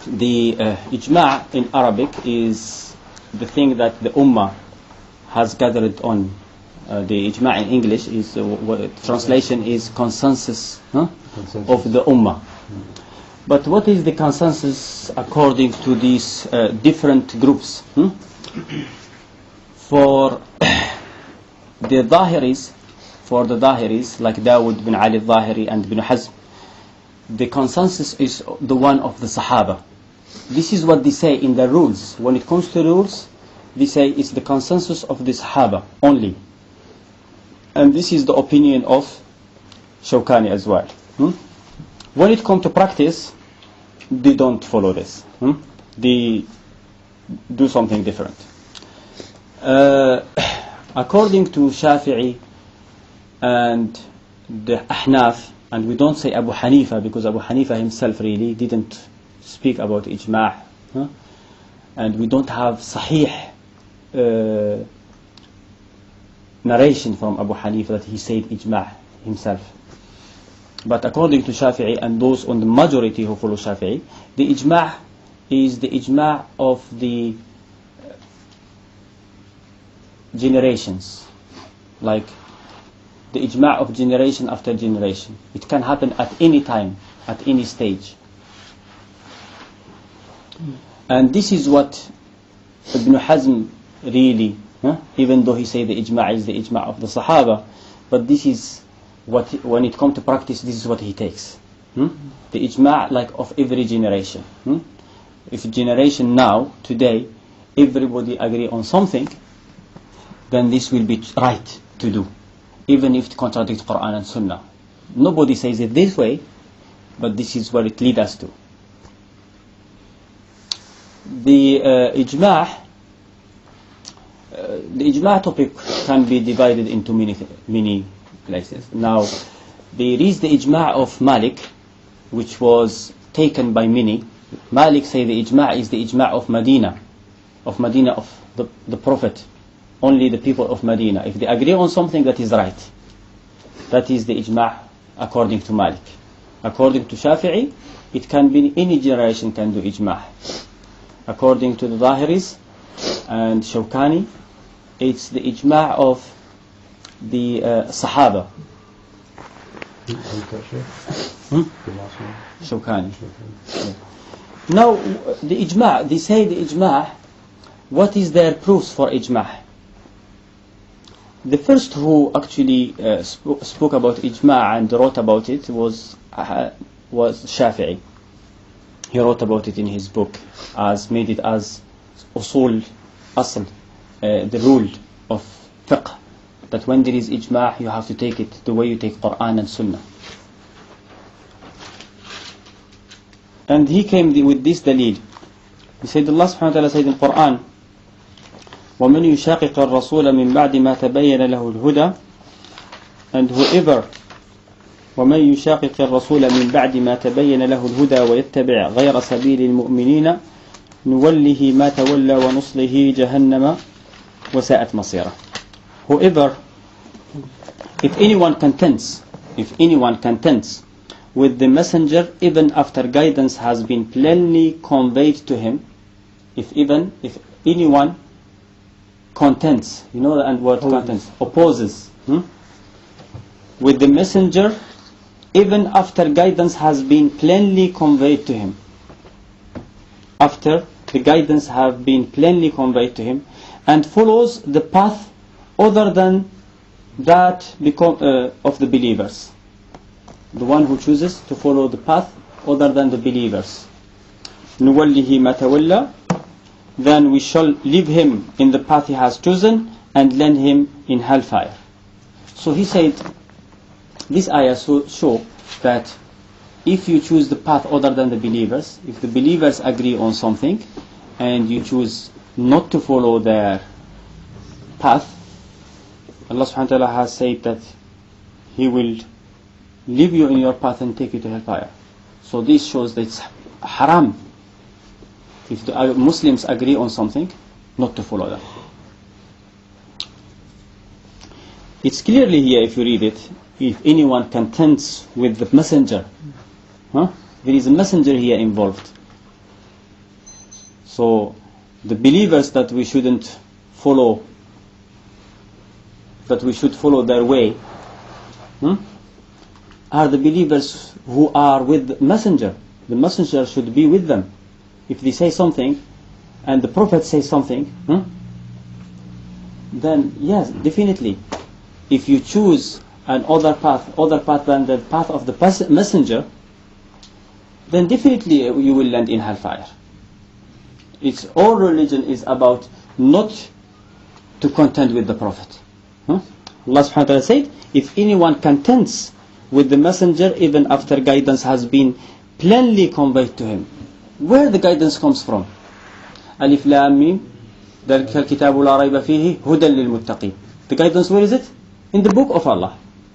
The ijma' in Arabic is the thing that the ummah has gathered on. The ijma' in English is translation is consensus, of the ummah. But what is the consensus according to these different groups? For the Zahiris, like Dawood bin Ali al-Zahiri and Ibn Hazm, the consensus is the one of the Sahaba. This is what they say in the rules. When it comes to rules, they say it's the consensus of the Sahaba only. And this is the opinion of Shawkani as well. When it comes to practice, they don't follow this. They do something different. According to Shafi'i and the Ahnaf, and we don't say Abu Hanifa because Abu Hanifa himself really didn't speak about ijma', and we don't have sahih narration from Abu Hanifa that he said ijma' himself. But according to Shafi'i and those on the majority who follow Shafi'i, the ijma' is the ijma' of the generations, like the ijma' of generation after generation. It can happen at any time, at any stage. And this is what Ibn Hazm really, even though he say the ijma' is the ijma' of the Sahaba, but this is what, when it comes to practice, this is what he takes. The ijma' like of every generation. If generation now, today, everybody agree on something, then this will be right to do, even if it contradicts Quran and Sunnah. Nobody says it this way, but this is where it leads us to. The ijma' topic can be divided into many places. Now, there is the ijma' of Malik, which was taken by many. Malik say the ijma' is the ijma' of Medina of the Prophet. Only the people of Medina, if they agree on something, that is right. That is the ijma' according to Malik. According to Shafi'i, it can be any generation can do ijma'. According to the Zahiris and Shawkani, it's the ijma' of the Sahaba. Shawkani. Yeah. Now, the ijma', they say the ijma', what is their proofs for ijma'? The first who actually spoke about ijma' and wrote about it was Shafi'i. He wrote about it in his book, made it as usul, asl, the rule of fiqh, that when there is ijma' you have to take it the way you take Quran and Sunnah. And he came with this dalil. He said, Allah subhanahu wa ta'ala said in Quran, وَمَنْ يُشَاقِقَ الرَّسُولَ مِنْ بَعْدِ مَا تَبَيَّنَ لَهُ الْهُدَى, and whoever وَمَنْ يُشَاقِقَ الرَّسُولَ مِنْ بَعْدِ مَا تَبَيَّنَ لَهُ الْهُدَى وَيَتَّبِعْ غَيْرَ سَبِيلِ الْمُؤْمِنِينَ نُوَلِّهِ مَا تَوَلَّى وَنُصْلِهِ جَهَنَّمَ وَسَاءَتْ مَصِيرًا. Whoever, if anyone contends with the messenger even after guidance has been plainly conveyed to him, if anyone contends, you know the word contends, opposes with the messenger even after guidance has been plainly conveyed to him, after the guidance have been plainly conveyed to him, and follows the path other than that of the believers, the one who chooses to follow the path other than the believers, نُوَلِّهِ مَا تَوَلَّى, then we shall leave him in the path he has chosen and land him in hellfire. So he said, this ayah show that if you choose the path other than the believers, if the believers agree on something and you choose not to follow their path, Allah subhanahu wa ta'ala has said that He will leave you in your path and take you to hellfire. So this shows that it's haram, if the Muslims agree on something, not to follow that. It's clearly here, if you read it, if anyone contends with the messenger, there is a messenger here involved. So the believers that we shouldn't follow, that we should follow their way, are the believers who are with the messenger. The messenger should be with them. If they say something and the prophet says something, then yes, definitely, if you choose an other path than the path of the messenger, then definitely you will land in hellfire. It's all religion is about not to contend with the prophet. Allah subhanahu wa ta'ala said, if anyone contends with the messenger even after guidance has been plainly conveyed to him. Where the guidance comes from? Alif Lam Mim, ذَلِكَ الْكِتَابُ لَا رَيْبَ فِيهِ هُدًى لِلْمُتَّقِينَ. The guidance, where is it? In the book of Allah.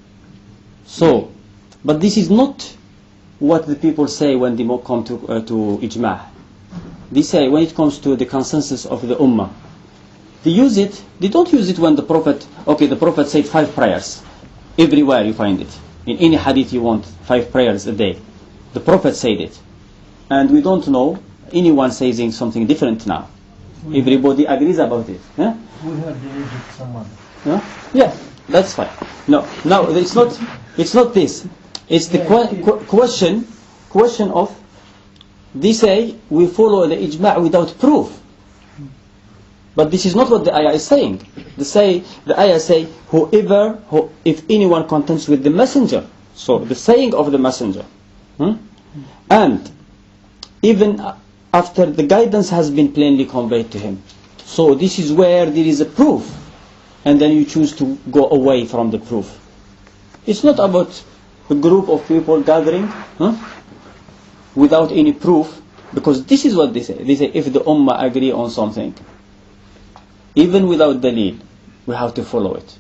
So, but this is not what the people say when they come to ijma'. They say when it comes to the consensus of the ummah, they use it. They don't use it when the prophet said 5 prayers. Everywhere you find it. In any hadith you want, 5 prayers a day. The prophet said it. And we don't know anyone saying something different now. Everybody agrees about it. Yeah? We heard the someone. Yeah, that's fine. No, it's not this. It's the question of, they say we follow the ijma' without proof. But this is not what the ayah is saying. The ayah say, if anyone contends with the messenger. So the saying of the messenger. And even after the guidance has been plainly conveyed to him. So this is where there is a proof. And then you choose to go away from the proof. It's not about a group of people gathering without any proof. Because this is what they say. They say if the ummah agree on something, even without dalil, we have to follow it.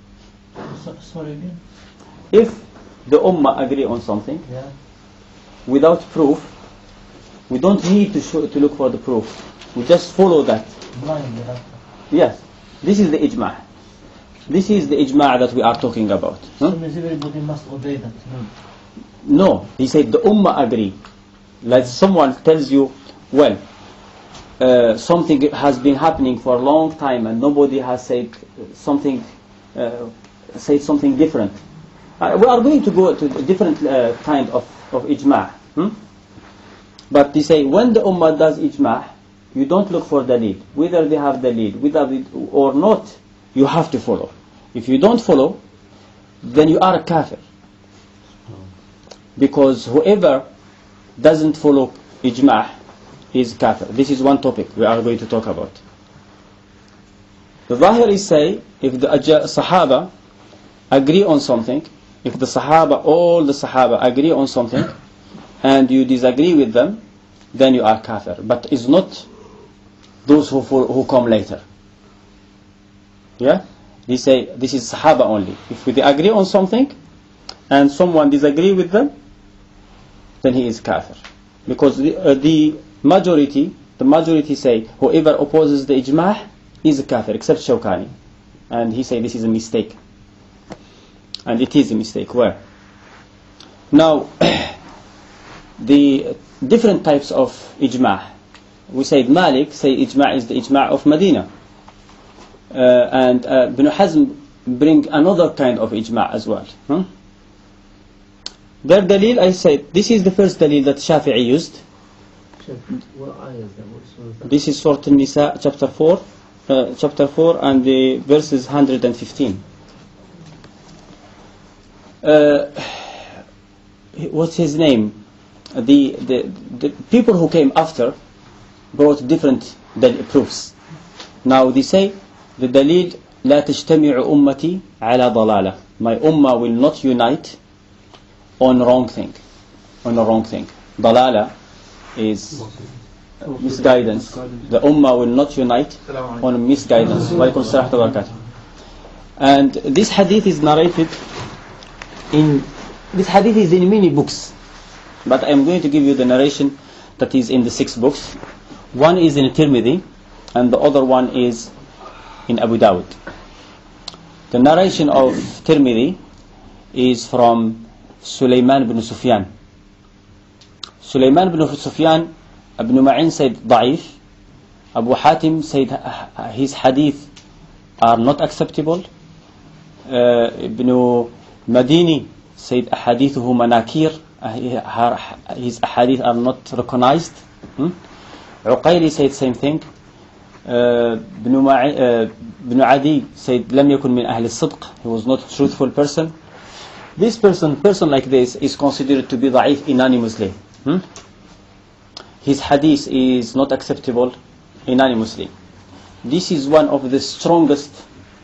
Sorry again? If the ummah agree on something, without proof, we don't need to look for the proof. We just follow that. Blindly. Yes. This is the ijma'. This is the ijma' that we are talking about. So everybody must obey that. No. He said the ummah agree. Like someone tells you, well, something has been happening for a long time and nobody has said something different. We are going to go to a different kind of ijma'. But they say when the ummah does ijma', you don't look for dalil. Whether they have dalil, or not, you have to follow. If you don't follow, then you are a kafir. Because whoever doesn't follow ijma' is kafir. This is one topic we are going to talk about. The Zahiris say, if the Sahaba agree on something, if all the Sahaba agree on something, and you disagree with them, then you are kafir. But it's not those who come later. Yeah? They say this is Sahaba only. If they agree on something, and someone disagree with them, then he is kafir. Because the majority say whoever opposes the ijma' is a kafir, except Shawkani. And he say this is a mistake. And it is a mistake. Where? Now, the different types of ijma'. We say Malik say ijma' is the ijma' of Medina. And Ibn Hazm bring another kind of ijma' as well. Their dalil, I said, this is the first dalil that Shafi'i used. What ayah is that? This is Surah An-Nisa, chapter 4 and the verses 115. What's his name? The people who came after brought different proofs. Now they say the dalil لا تجتمع أمتي على ضلالة. My ummah will not unite on wrong thing. Dalala is misguidance. The ummah will not unite on misguidance. And this hadith is narrated this hadith is in many books, but I am going to give you the narration that is in the 6 books. One is in Tirmidhi and the other one is in Abu Dawud. The narration of Tirmidhi is from Sulaiman ibn Sufyan. Sulaiman ibn Sufyan, Ibn Ma'in said da'if, Abu Hatim said his hadith are not acceptable. Ibn Madini said ahadithuhu manakir, his ahadith are not recognized. Uqayli said same thing. Ibn Adi said lam yakun min ahli sidq, he was not a truthful person. This person like this is considered to be da'if unanimously. His hadith is not acceptable unanimously. This is one of the strongest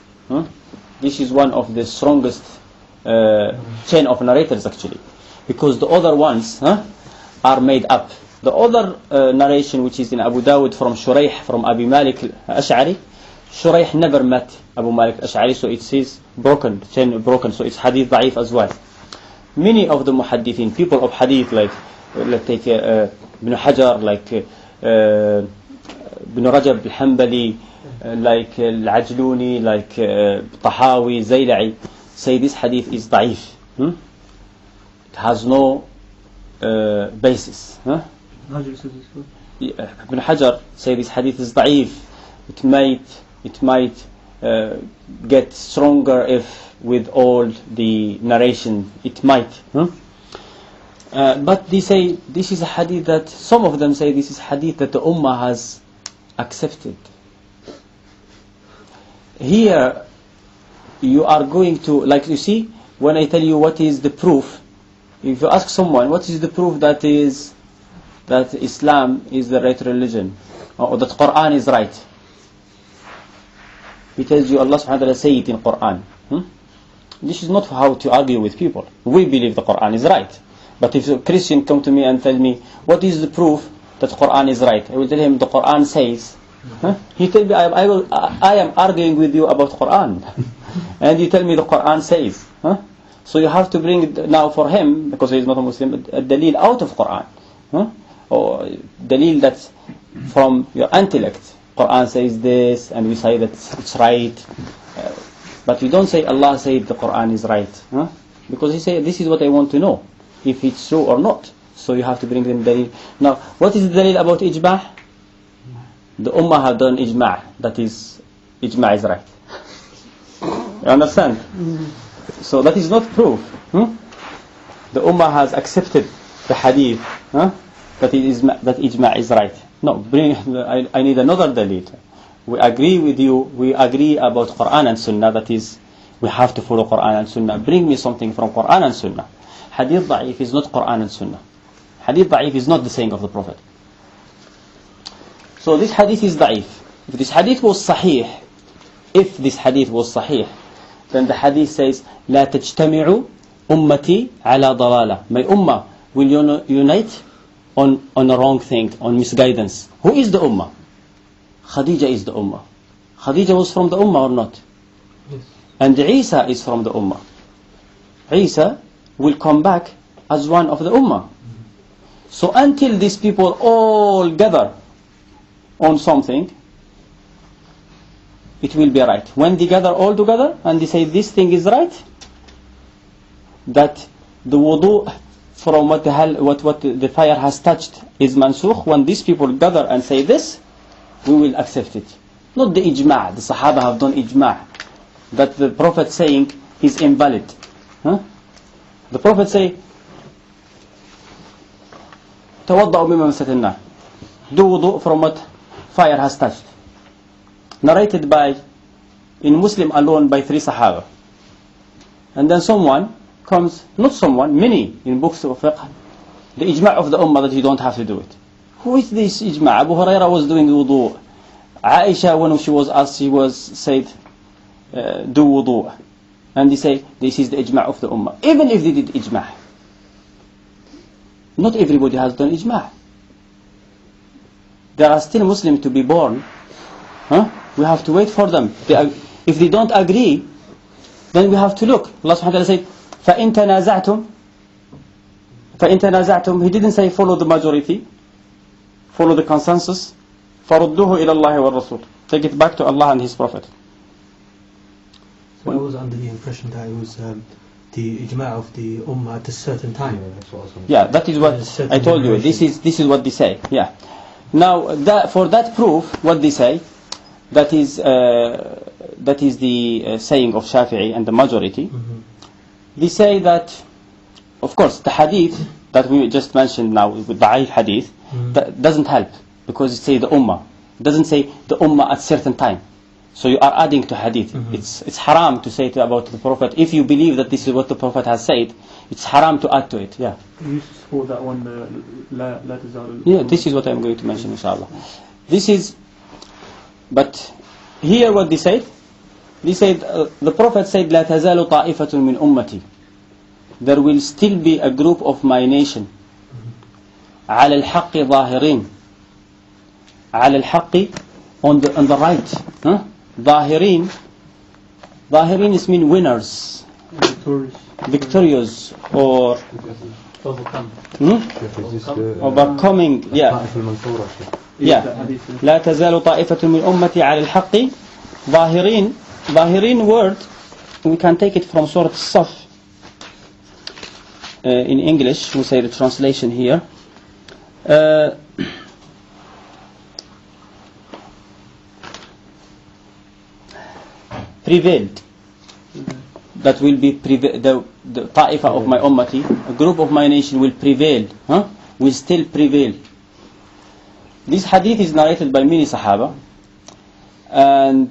chain of narrators actually, because the other ones are made up. The other narration which is in Abu Dawud from Shuraih from Abi Malik al-Ash'ari, Shuraih never met Abu Malik al-Ash'ari, so it says chain broken, so it's hadith da'if as well. Many of the muhaddithin, people of hadith, like let's take Ibn Hajar, like Ibn Rajab al-Hanbali, like Al-Ajluni, like Tahawi, Zayla'i, say this hadith is da'if. It has no basis. Ibn Hajar say this hadith is da'if. It might get stronger if with all the narration. It might. But they say this is a hadith that some of them say this is hadith that the Ummah has accepted. Here you are going to, like you see, when I tell you what is the proof, if you ask someone what is the proof that Islam is the right religion, or that Quran is right, he tells you Allah subhanahu wa ta'ala say it in Quran. This is not how to argue with people. We believe the Quran is right. But if a Christian come to me and tell me what is the proof that Quran is right, I will tell him the Quran says. He tell me I am arguing with you about Quran, and you tell me the Quran says. So you have to bring it now for him, because he is not a Muslim, a dalil out of Quran, or dalil that's from your intellect. Quran says this, and we say that it's right, but we don't say Allah said the Quran is right, because he said this is what I want to know, if it's true or not. So you have to bring them dalil. Now, what is the dalil about ijma'? The Ummah have done ijma', that is, ijma' is right. You understand? So that is not proof. The Ummah has accepted the hadith that ijma' is right. No, I need another dalil. We agree with you, we agree about Quran and Sunnah, that is, we have to follow Quran and Sunnah. Bring me something from Quran and Sunnah. Hadith da'if is not Quran and Sunnah. Hadith da'if is not the saying of the Prophet. So this hadith is da'if. If this hadith was sahih, then the hadith says, لا تجتمع أمتي على ضلالة. My ummah will unite on a wrong thing, on misguidance. Who is the ummah? Khadija is the ummah. Khadija was from the ummah or not? Yes. And Isa is from the ummah. Isa will come back as one of the ummah. So until these people all gather on something, it will be right. When they gather all together and they say this thing is right, that the wudu from what the fire has touched is mansukh, when these people gather and say this, we will accept it. Not the ijma'. The Sahaba have done ijma', that the Prophet saying is invalid. The Prophet say, تَوَضَّعُوا مِمَّا مَسَّتِ النَّارِ, do wudu from what fire has touched. Narrated by, in Muslim alone, by 3 Sahaba. And then someone comes, not someone, many in books of fiqh, the ijma' of the ummah that you don't have to do it. Who is this ijma'? Abu Huraira was doing wudu. Aisha, when she was asked, she was said, do wudu. And they say, this is the ijma' of the ummah. Even if they did ijma'. Not everybody has done ijma'. There are still Muslims to be born. We have to wait for them. If they don't agree, then we have to look. Allah subhanahu wa ta'ala said, فَإِن تَنَازَعْتُمْ. He didn't say follow the majority, follow the consensus. فَرُدُّوهُ إِلَى اللَّهِ وَالرَّسُولِ. Take it back to Allah and His Prophet. So I was under the impression that it was the ijma' of the ummah at a certain time. Yeah, that is what I told you. This is what they say. Yeah. Now, for that proof, what they say, that is the saying of Shafi'i and the majority. They say that, of course, the hadith that we just mentioned now, with the Da'if hadith, that doesn't help, because it says the ummah. It doesn't say the ummah at certain time. So you are adding to hadith. It's haram to say about the Prophet. If you believe that this is what the Prophet has said, it's haram to add to it. Yeah. You used to support that one, la tazalu. Yeah, this is what I'm going to mention, inshallah. This is, but here what they said the Prophet said, لا تزال طائفة من أمتي. There will still be a group of my nation. على الحق ظاهرين. على الحق on the right. Huh? ظاهرين is mean winners, victorious, or overcoming. Yeah. لا تزال طائفة من أمتي على الحق ظاهرين. ظاهرين word, we can take it from Surah As-Saff. In English, we say the translation here. Prevailed. That will be the ta'ifa of my ummati, a group of my nation will prevail. Will still prevail. This hadith is narrated by many Sahaba, and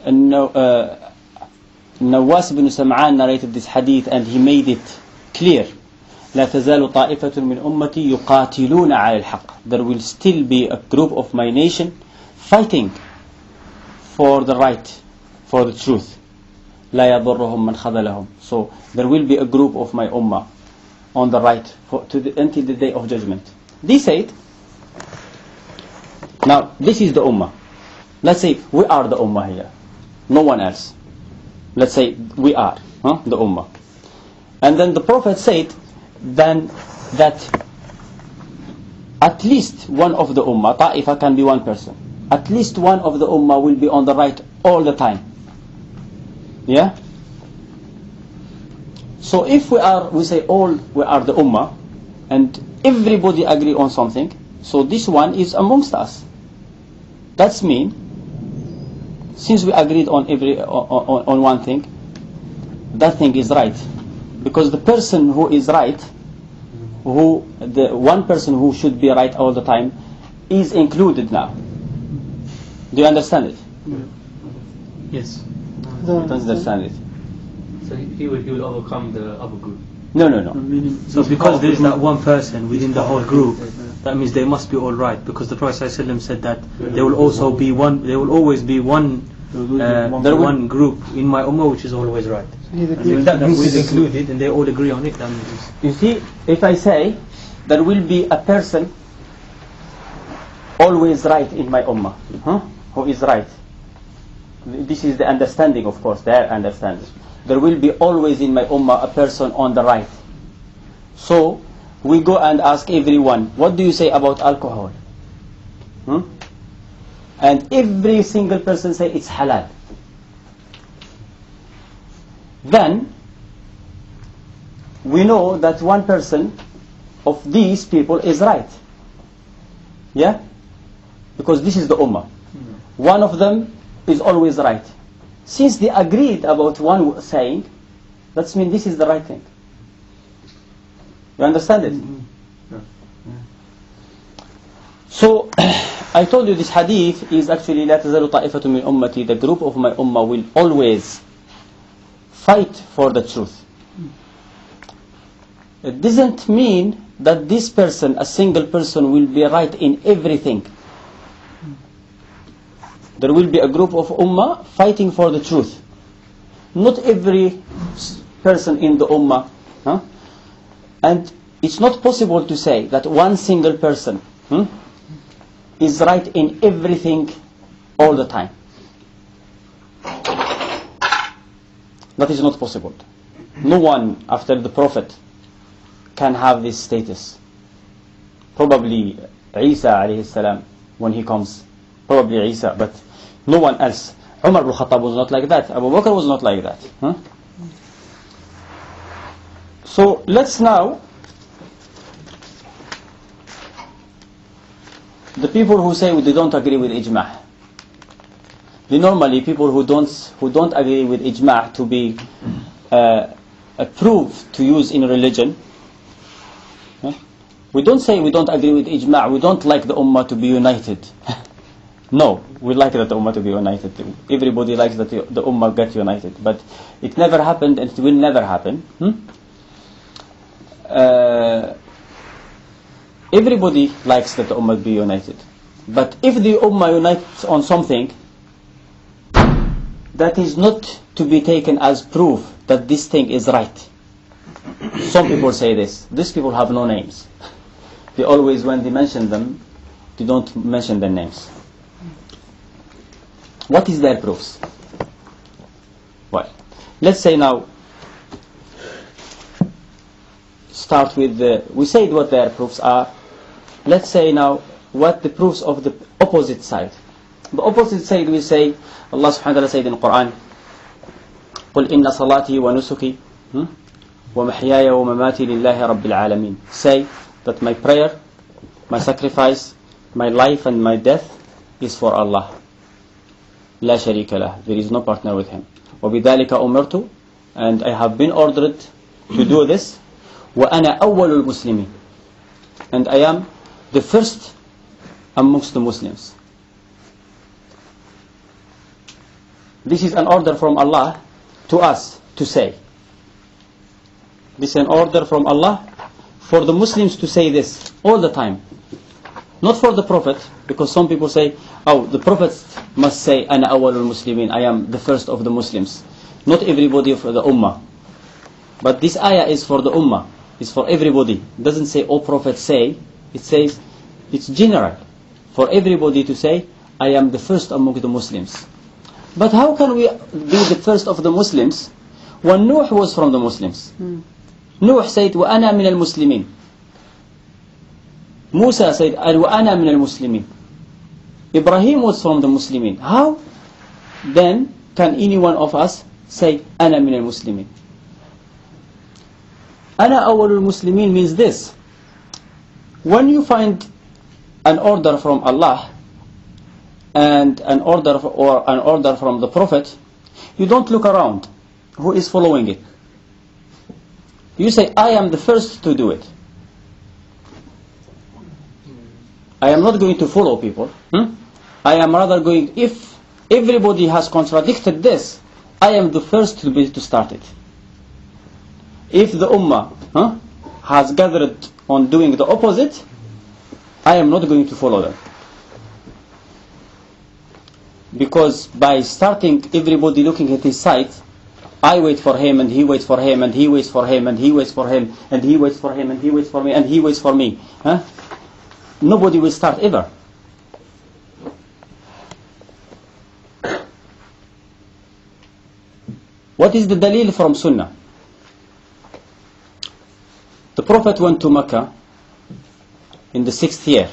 Nawas ibn Sam'an narrated this hadith, and he made it clear. لا تزال طائفة من أمتي يقاتلون على الحق. There will still be a group of my nation fighting for the right, for the truth. لا يضرهم من خذلهم. So there will be a group of my ummah on the right until the day of judgment. They said, now this is the ummah. Let's say we are the ummah here, no one else. Let's say we are the ummah. And then the Prophet said then that at least one of the ummah, ta'ifa can be one person, at least one of the ummah will be on the right all the time. Yeah? So if we say all we are the ummah, and everybody agree on something, so this one is amongst us. That's mean, since we agreed on on one thing, that thing is right. Because the person who is right, the one person who should be right all the time, is included now. Do you understand it? Yes. You don't understand it. So he will overcome the other group. No. So because there is that one person within the whole group, that means they must be all right. Because the Prophet ﷺ said that there will also be one. There will always be one. One group in my ummah which is always right. That group is included, and they all agree on it. You see, if I say there will be a person always right in my ummah, who is right. This is the understanding, of course, their understanding. There will be always in my ummah a person on the right. So we go and ask everyone, what do you say about alcohol? And every single person say it's halal. Then we know that one person of these people is right. Yeah? Because this is the ummah. One of them is always right. Since they agreed about one saying, that means this is the right thing. You understand it? So I told you this hadith is actually لا تزال طائفة من أمتي. The group of my ummah will always fight for the truth. It doesn't mean that this person, a single person, will be right in everything. There will be a group of ummah fighting for the truth. Not every person in the ummah. And it's not possible to say that one single person is right in everything all the time. That is not possible. No one after the Prophet can have this status. Probably Isa alayhi salam when he comes. Probably Isa, but no one else. Umar ibn Khattab was not like that. Abu Bakr was not like that. So let's now the people who say they don't agree with ijma', normally people who don't agree with ijma' to be approved to use in religion, we don't say we don't agree with ijma', we don't like the ummah to be united. No, we like that the ummah to be united. Everybody likes that the ummah get united, but it never happened and it will never happen. Everybody likes that the ummah be united, but if the ummah unites on something, that is not to be taken as proof that this thing is right. Some people say this. These people have no names. They always, when they mention them, they don't mention their names. What is their proofs? Well, let's say now, start with we said what their proofs are. Let's say now what the proofs of the opposite side. The opposite side we say, Allah subhanahu wa ta'ala said in the Quran, قُلْ إِنَّ صَلَاتِي وَنُسُكِي وَمَحْيَايَ وَمَمَاتِي لِلَّهِ رَبِّ الْعَالَمِينَ. Say that my prayer, my sacrifice, my life and my death is for Allah. لا شريك له. There is no partner with Him. وَبِذَلِكَ أُمِرْتُ. And I have been ordered to do this. وَأَنَا أَوَّلُ الْمُسْلِمِينَ. And I am the first amongst the Muslims. This is an order from Allah to us to say. This is an order from Allah for the Muslims to say this all the time. Not for the Prophet, because some people say, oh, the Prophet must say, Ana awwalul Muslimin, I am the first of the Muslims. Not everybody of the Ummah. But this ayah is for the Ummah. It's for everybody. It doesn't say, oh Prophet say. It says, it's general. For everybody to say, I am the first among the Muslims. But how can we be the first of the Muslims when Nuh was from the Muslims? Nuh said, وَأَنَا مِنَ الْمُسْلِمِينَ. Musa said, وَأَنَا مِنَ الْمُسْلِمِينَ. Ibrahim was from the Muslimin. How then can any one of us say, أَنَا مِنَ الْمُسْلِمِينَ? أَنَا أَوَّلُ الْمُسْلِمِينَ means this. When you find an order from Allah and an order from the Prophet, you don't look around. Who is following it? You say, I am the first to do it. I am not going to follow people. I am rather going, if everybody has contradicted this, I am the first to start it. If the Ummah has gathered on doing the opposite, I am not going to follow them. Because by starting everybody looking at his side, I wait for him and he waits for him and he waits for him and he waits for him and he waits for him and he waits for me and he waits for me. Nobody will start ever. What is the dalil from Sunnah? The Prophet went to Mecca in the 6th year.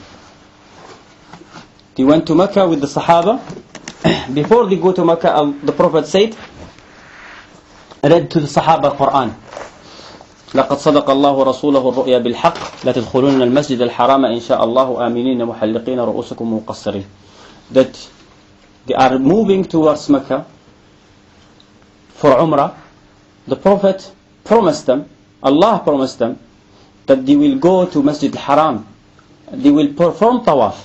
He went to Mecca with the Sahaba. Before they go to Mecca, the Prophet said, read to the Sahaba Quran. لقد صدق الله رسوله الرؤيا بالحق لا تدخلون المسجد الحرام إن شاء الله آمنين محلقين رؤوسكم مقصرين. That they are moving towards Mecca for Umrah. The Prophet promised them, Allah promised them, that they will go to Masjid al-Haram, they will perform tawaf,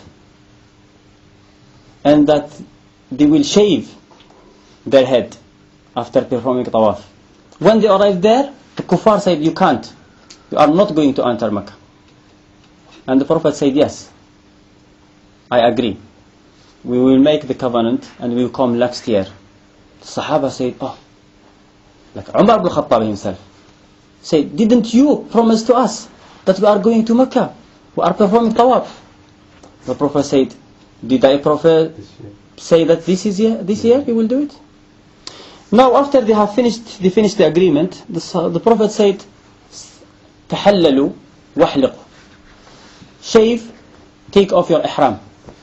and that they will shave their head after performing tawaf. When they arrived there, the kuffar said, you can't, you are not going to enter Mecca. And the Prophet said, yes, I agree, we will make the covenant and we will come next year. The Sahaba said, oh, like Umar ibn Khattab himself said, didn't you promise to us that we are going to Mecca, we are performing tawaf? The Prophet said, did I say that this year you will do it? Now after they finished the agreement, the Prophet said, تحللوا واحلقوا. Shave, take off your ihram.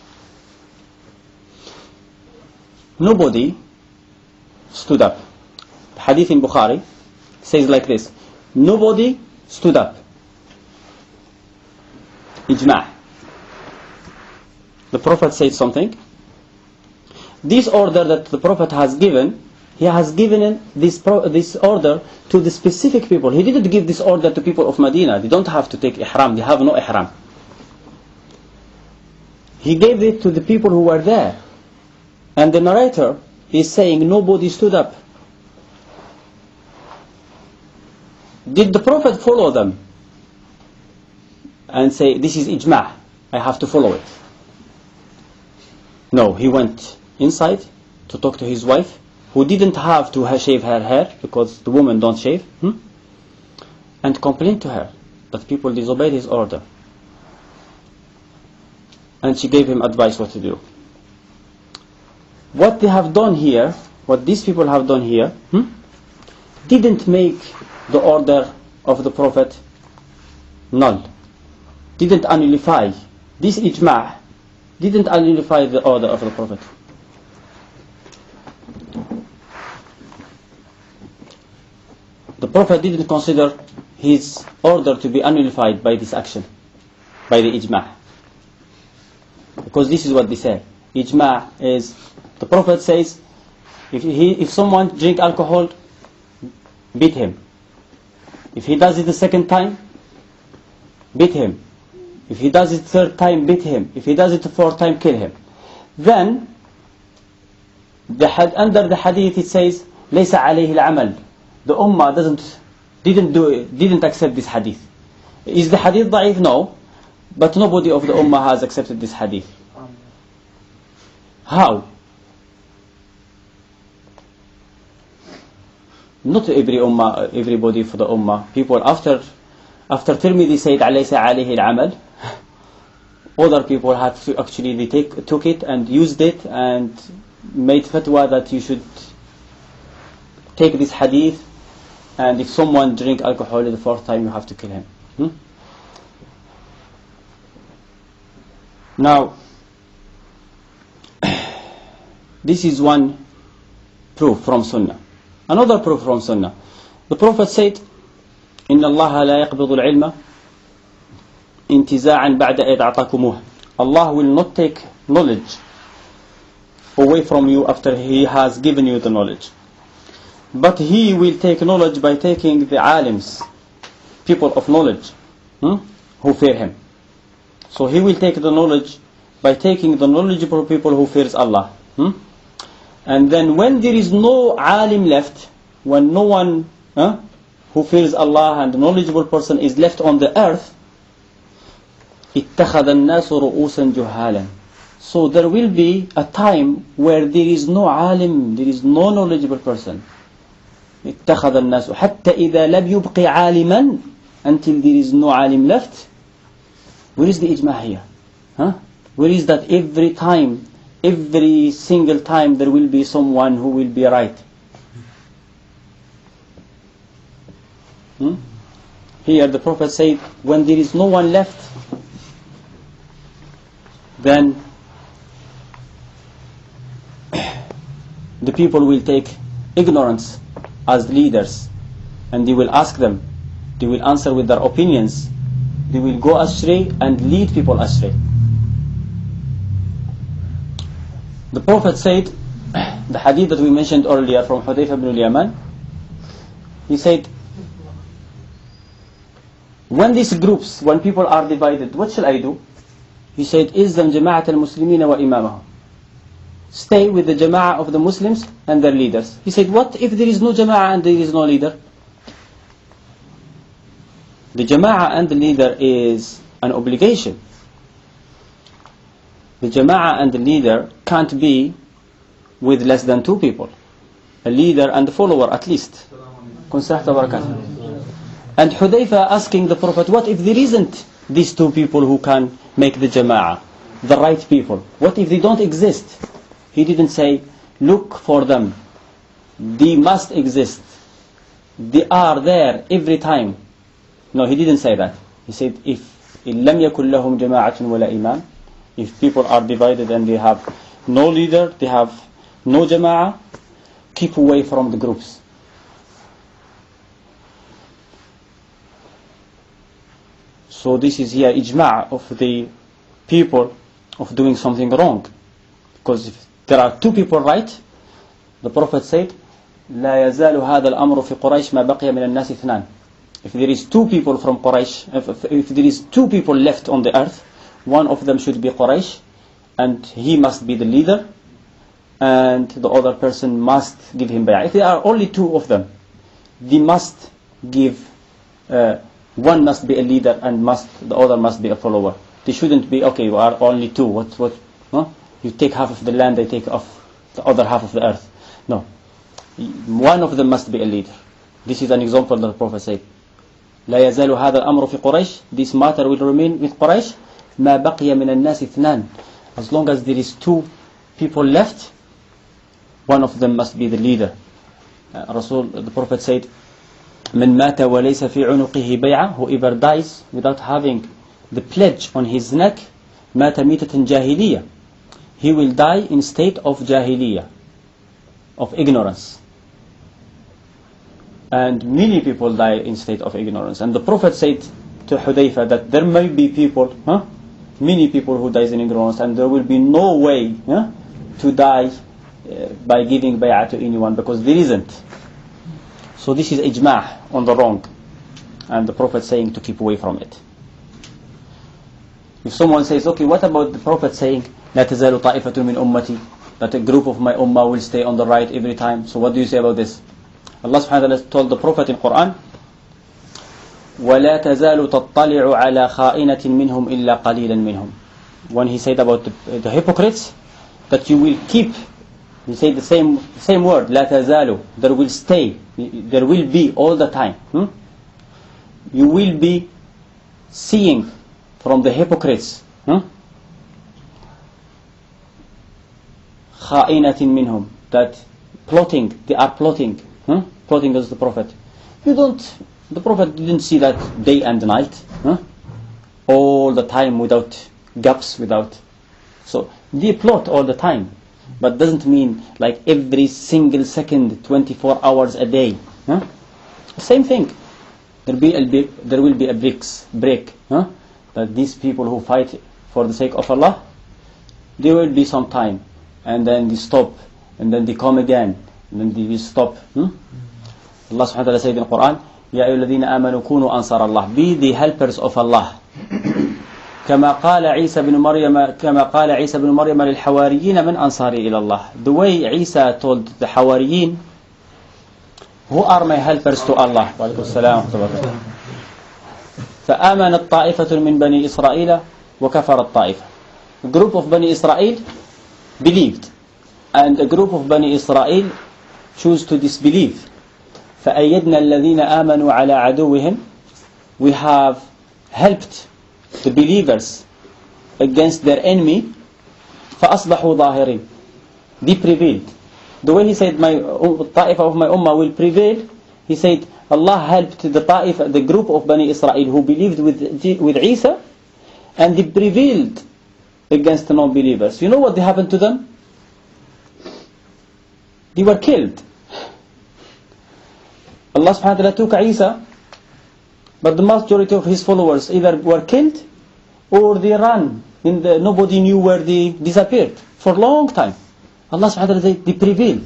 Nobody stood up. The hadith in Bukhari says like this, nobody stood up. Ijma'. the Prophet said something. This order that the Prophet has given, he has given this order to the specific people. He didn't give this order to people of Medina. They don't have to take ihram. They have no ihram. He gave it to the people who were there. And the narrator is saying nobody stood up. Did the Prophet follow them and say, this is ijma', I have to follow it? No, he went inside to talk to his wife, who didn't have to shave her hair, because the women don't shave, and complained to her that people disobeyed his order. And she gave him advice what to do. What they have done here, what these people have done here, didn't make the order of the Prophet null. Didn't nullify. This ijma' didn't nullify the order of the Prophet. The Prophet didn't consider his order to be nullified by this action, by the ijma'. Because this is what they say. Ijma' is, the Prophet says, if someone drink alcohol, beat him. If he does it the second time, beat him. If he does it the third time, beat him. If he does it the fourth time, kill him. Then, under the hadith it says, لَيْسَ عَلَيْهِ الْعَمَلِ. The ummah didn't accept this hadith. Is the hadith da'if? No. But nobody of the ummah has accepted this hadith. How? Not everybody for the ummah. People after Tirmidhi said alaysa alayhi al-amal, other people had to actually took it and used it and made fatwa that you should take this hadith, and if someone drink alcohol the fourth time you have to kill him. Now, this is one proof from Sunnah. Another proof from Sunnah. The Prophet said, إِنَّ اللَّهَ لَا يَقْبِضُ الْعِلْمَ انتزاعا بعد إذ أعطاكموه. Allah will not take knowledge away from you after He has given you the knowledge. But He will take knowledge by taking the alims, people of knowledge, who fear Him. So He will take the knowledge by taking the knowledgeable people who fears Allah. And then when there is no alim left, when no one who fears Allah and the knowledgeable person is left on the earth, اتخذ الناس رؤوسا جهالا. So there will be a time where there is no alim, there is no knowledgeable person. اتخذ الناس حتى إذا لم يبق عالما, until there is no alim left. Where is the ijma' here? Where is that every single time there will be someone who will be right? Here the Prophet said, when there is no one left, then the people will take ignorance as leaders, and they will ask them, they will answer with their opinions, they will go astray and lead people astray. The Prophet said, the hadith that we mentioned earlier from Hudayfa ibn al-Yaman, he said, when these groups, when people are divided, what shall I do? He said, إِزَّمْ جَمَاعَةَ الْمُسْلِمِينَ وَإِمَامَهُمْ. Stay with the jama'ah of the Muslims and their leaders. He said, what if there is no jama'ah and there is no leader? The jama'ah and the leader is an obligation. The jama'ah and the leader can't be with less than two people. A leader and a follower at least. And Hudayfa asking the Prophet, what if there isn't these two people who can make the jama'ah, the right people? What if they don't exist? He didn't say, look for them. They must exist. They are there every time. No, he didn't say that. He said, if لم يكن لهم جماعة ولا إمام, if people are divided and they have no leader, they have no jama'ah, keep away from the groups. So this is here ijma' of the people of doing something wrong. Because if there are two people right, the Prophet said, لا يزال هذا الأمر في قريش ما بقي من الناس اثنان. If there is two people from Quraysh, if there is two people left on the earth, one of them should be Quraysh, and he must be the leader, and the other person must give him bay'ah. If there are only two of them, they must give, one must be a leader and the other must be a follower. They shouldn't be, okay, we are only two, what, huh? You take half of the land, I take off the other half of the earth. No. One of them must be a leader. This is an example that the Prophet said. لا يزال هذا الأمر في قريش. This matter will remain with Quraysh. ما بقي من الناس اثنان. As long as there is two people left, one of them must be the leader. The Prophet said, من مات وليس في عنقه بيعة. Whoever dies without having the pledge on his neck, مات ميتة جاهلية. He will die in state of jahiliyyah, of ignorance. And many people die in state of ignorance. And the Prophet said to Hudayfa that there may be people, many people who dies in ignorance, and there will be no way to die by giving bay'ah to anyone, because there isn't. So this is ijma' on the wrong, and the Prophet saying to keep away from it. If someone says, okay, what about the Prophet saying لا تزال طائفة من أمتي, that a group of my ummah will stay on the right every time, so what do you say about this? Allah subhanahu wa ta'ala told the Prophet in Quran, وَلَا تَزَالُ تَطَّلِعُ عَلَى خَائِنَةٍ مِّنْهُمْ إِلَّا قَلِيلًا مِّنْهُمْ. When he said about the hypocrites, that you will keep, he said the same word, لا تزال, there will stay, there will be all the time. You will be seeing from the hypocrites, خَائِنَةٍ مِّنْهُمْ, that plotting, they are plotting. Plotting as the Prophet. The Prophet didn't see that day and night, all the time without gaps, so they plot all the time, but doesn't mean like every single second, 24 hours a day. Same thing. There will be a break. That these people who fight for the sake of Allah, there will be some time, and then they stop, and then they come again, and then they will stop. Allah subhanahu wa ta'ala said in the Quran, يَا أَيُّهَا الَّذِينَ آمَنُوا كُونُوا أَنصَارَ اللَّهِ, be the helpers of Allah. كما قال عيسى بن مريم للحواريين من أنصاري إلى الله. The way Isa told the Hawariyin, who are my helpers to Allah? وعليكم السلام ورحمة الله وبركاته. فآمنت طائفة من بني إسرائيل وكفرت طائفة. A group of Bani Israel believed, and a group of Bani Israel choose to disbelieve. فأيدنا الذين آمنوا على عدوهم. We have helped the believers against their enemy. فأصبحوا ظاهرين. They prevailed. The way he said, my ta'ifa of my ummah will prevail, he said Allah helped the ta'ifa, the group of Bani Israel who believed with Isa, and they prevailed against the non-believers. You know what happened to them? They were killed. Allah subhanahu wa ta'ala took Isa, but the majority of his followers either were killed or they ran. Nobody knew where they disappeared for a long time. Allah subhanahu wa ta'ala said they prevailed.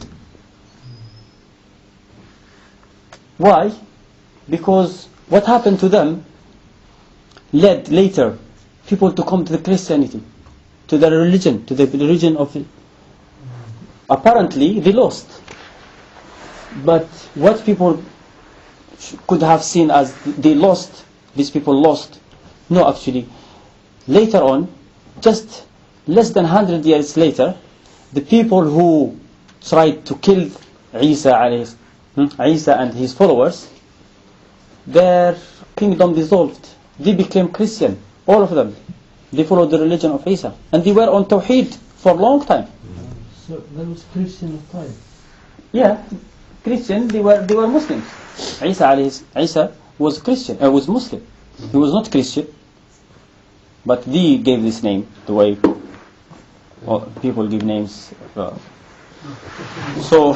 Why? Because what happened to them led later people to come to the Christianity, to the religion, of... Apparently they lost. But what people could have seen as they lost, these people lost. No, actually, later on, just less than 100 years later, the people who tried to kill Isa and his followers, their kingdom dissolved. They became Christian, all of them. They followed the religion of Isa, and they were on Tawheed for a long time. So there was Christian of time. Yeah, Christian. They were Muslims. Isa was Christian. Was Muslim. He was not Christian, but they gave this name the way people give names. So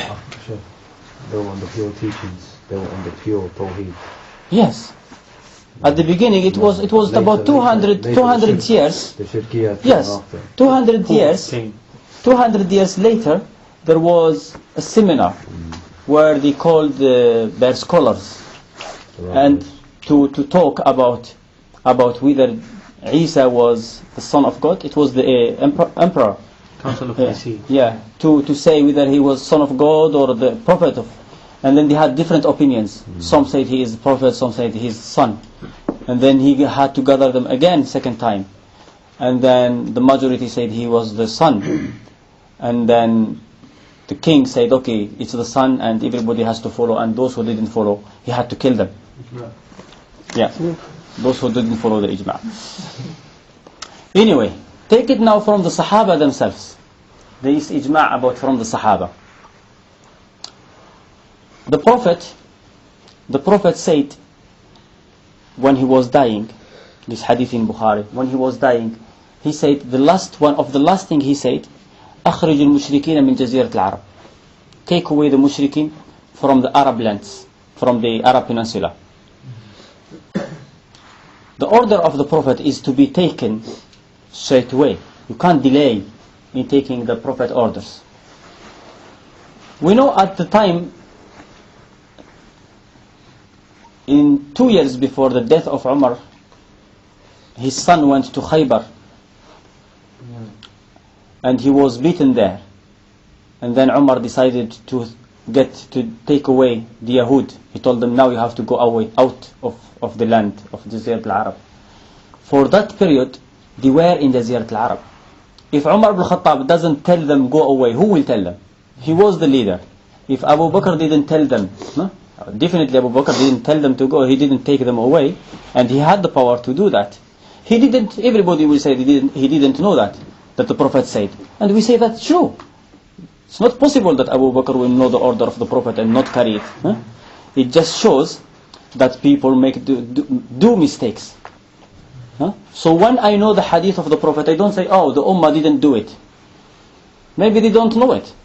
they were on the pure teachings. They were on the pure Tawheed. Yes, At the beginning, it was about 200 years. The Shirkiyat came Yes, after. 200 years. 200 years later, there was a seminar where they called their scholars and to talk about whether Isa was the son of God. It was the emperor. Council of Nicaea. Yeah, to say whether he was son of God or the prophet of. And then they had different opinions. Some said he is the prophet, some said he is the son. And then he had to gather them again second time. And then the majority said he was the son. And then the king said, okay, it's the son and everybody has to follow. And those who didn't follow, he had to kill them. Yeah, those who didn't follow the ijma'. Anyway, take it now from the Sahaba themselves. There is ijma' about from the Sahaba. The Prophet said when he was dying, this hadith in Bukhari, when he was dying, he said the last thing he said, أخرج المشركين من جزيرة العرب. Take away the mushrikeen from the Arab lands, from the Arab Peninsula. The order of the Prophet is to be taken straight away. You can't delay in taking the Prophet orders. We know at the time, in 2 years before the death of Umar, his son went to Khaybar and he was beaten there. And then Umar decided to take away the Yahud. He told them, now you have to go away out of the land of Jazirat al-Arab. For that period, they were in Jazirat al-Arab. If Umar ibn Khattab doesn't tell them go away, who will tell them? He was the leader. If Abu Bakr didn't tell them, definitely Abu Bakr didn't tell them to go, he didn't take them away, and he had the power to do that. He didn't, everybody will say he didn't know that the Prophet said. And we say that's true. It's not possible that Abu Bakr will know the order of the Prophet and not carry it. It just shows that people do mistakes. So when I know the hadith of the Prophet, I don't say, oh, the Ummah didn't do it. Maybe they don't know it.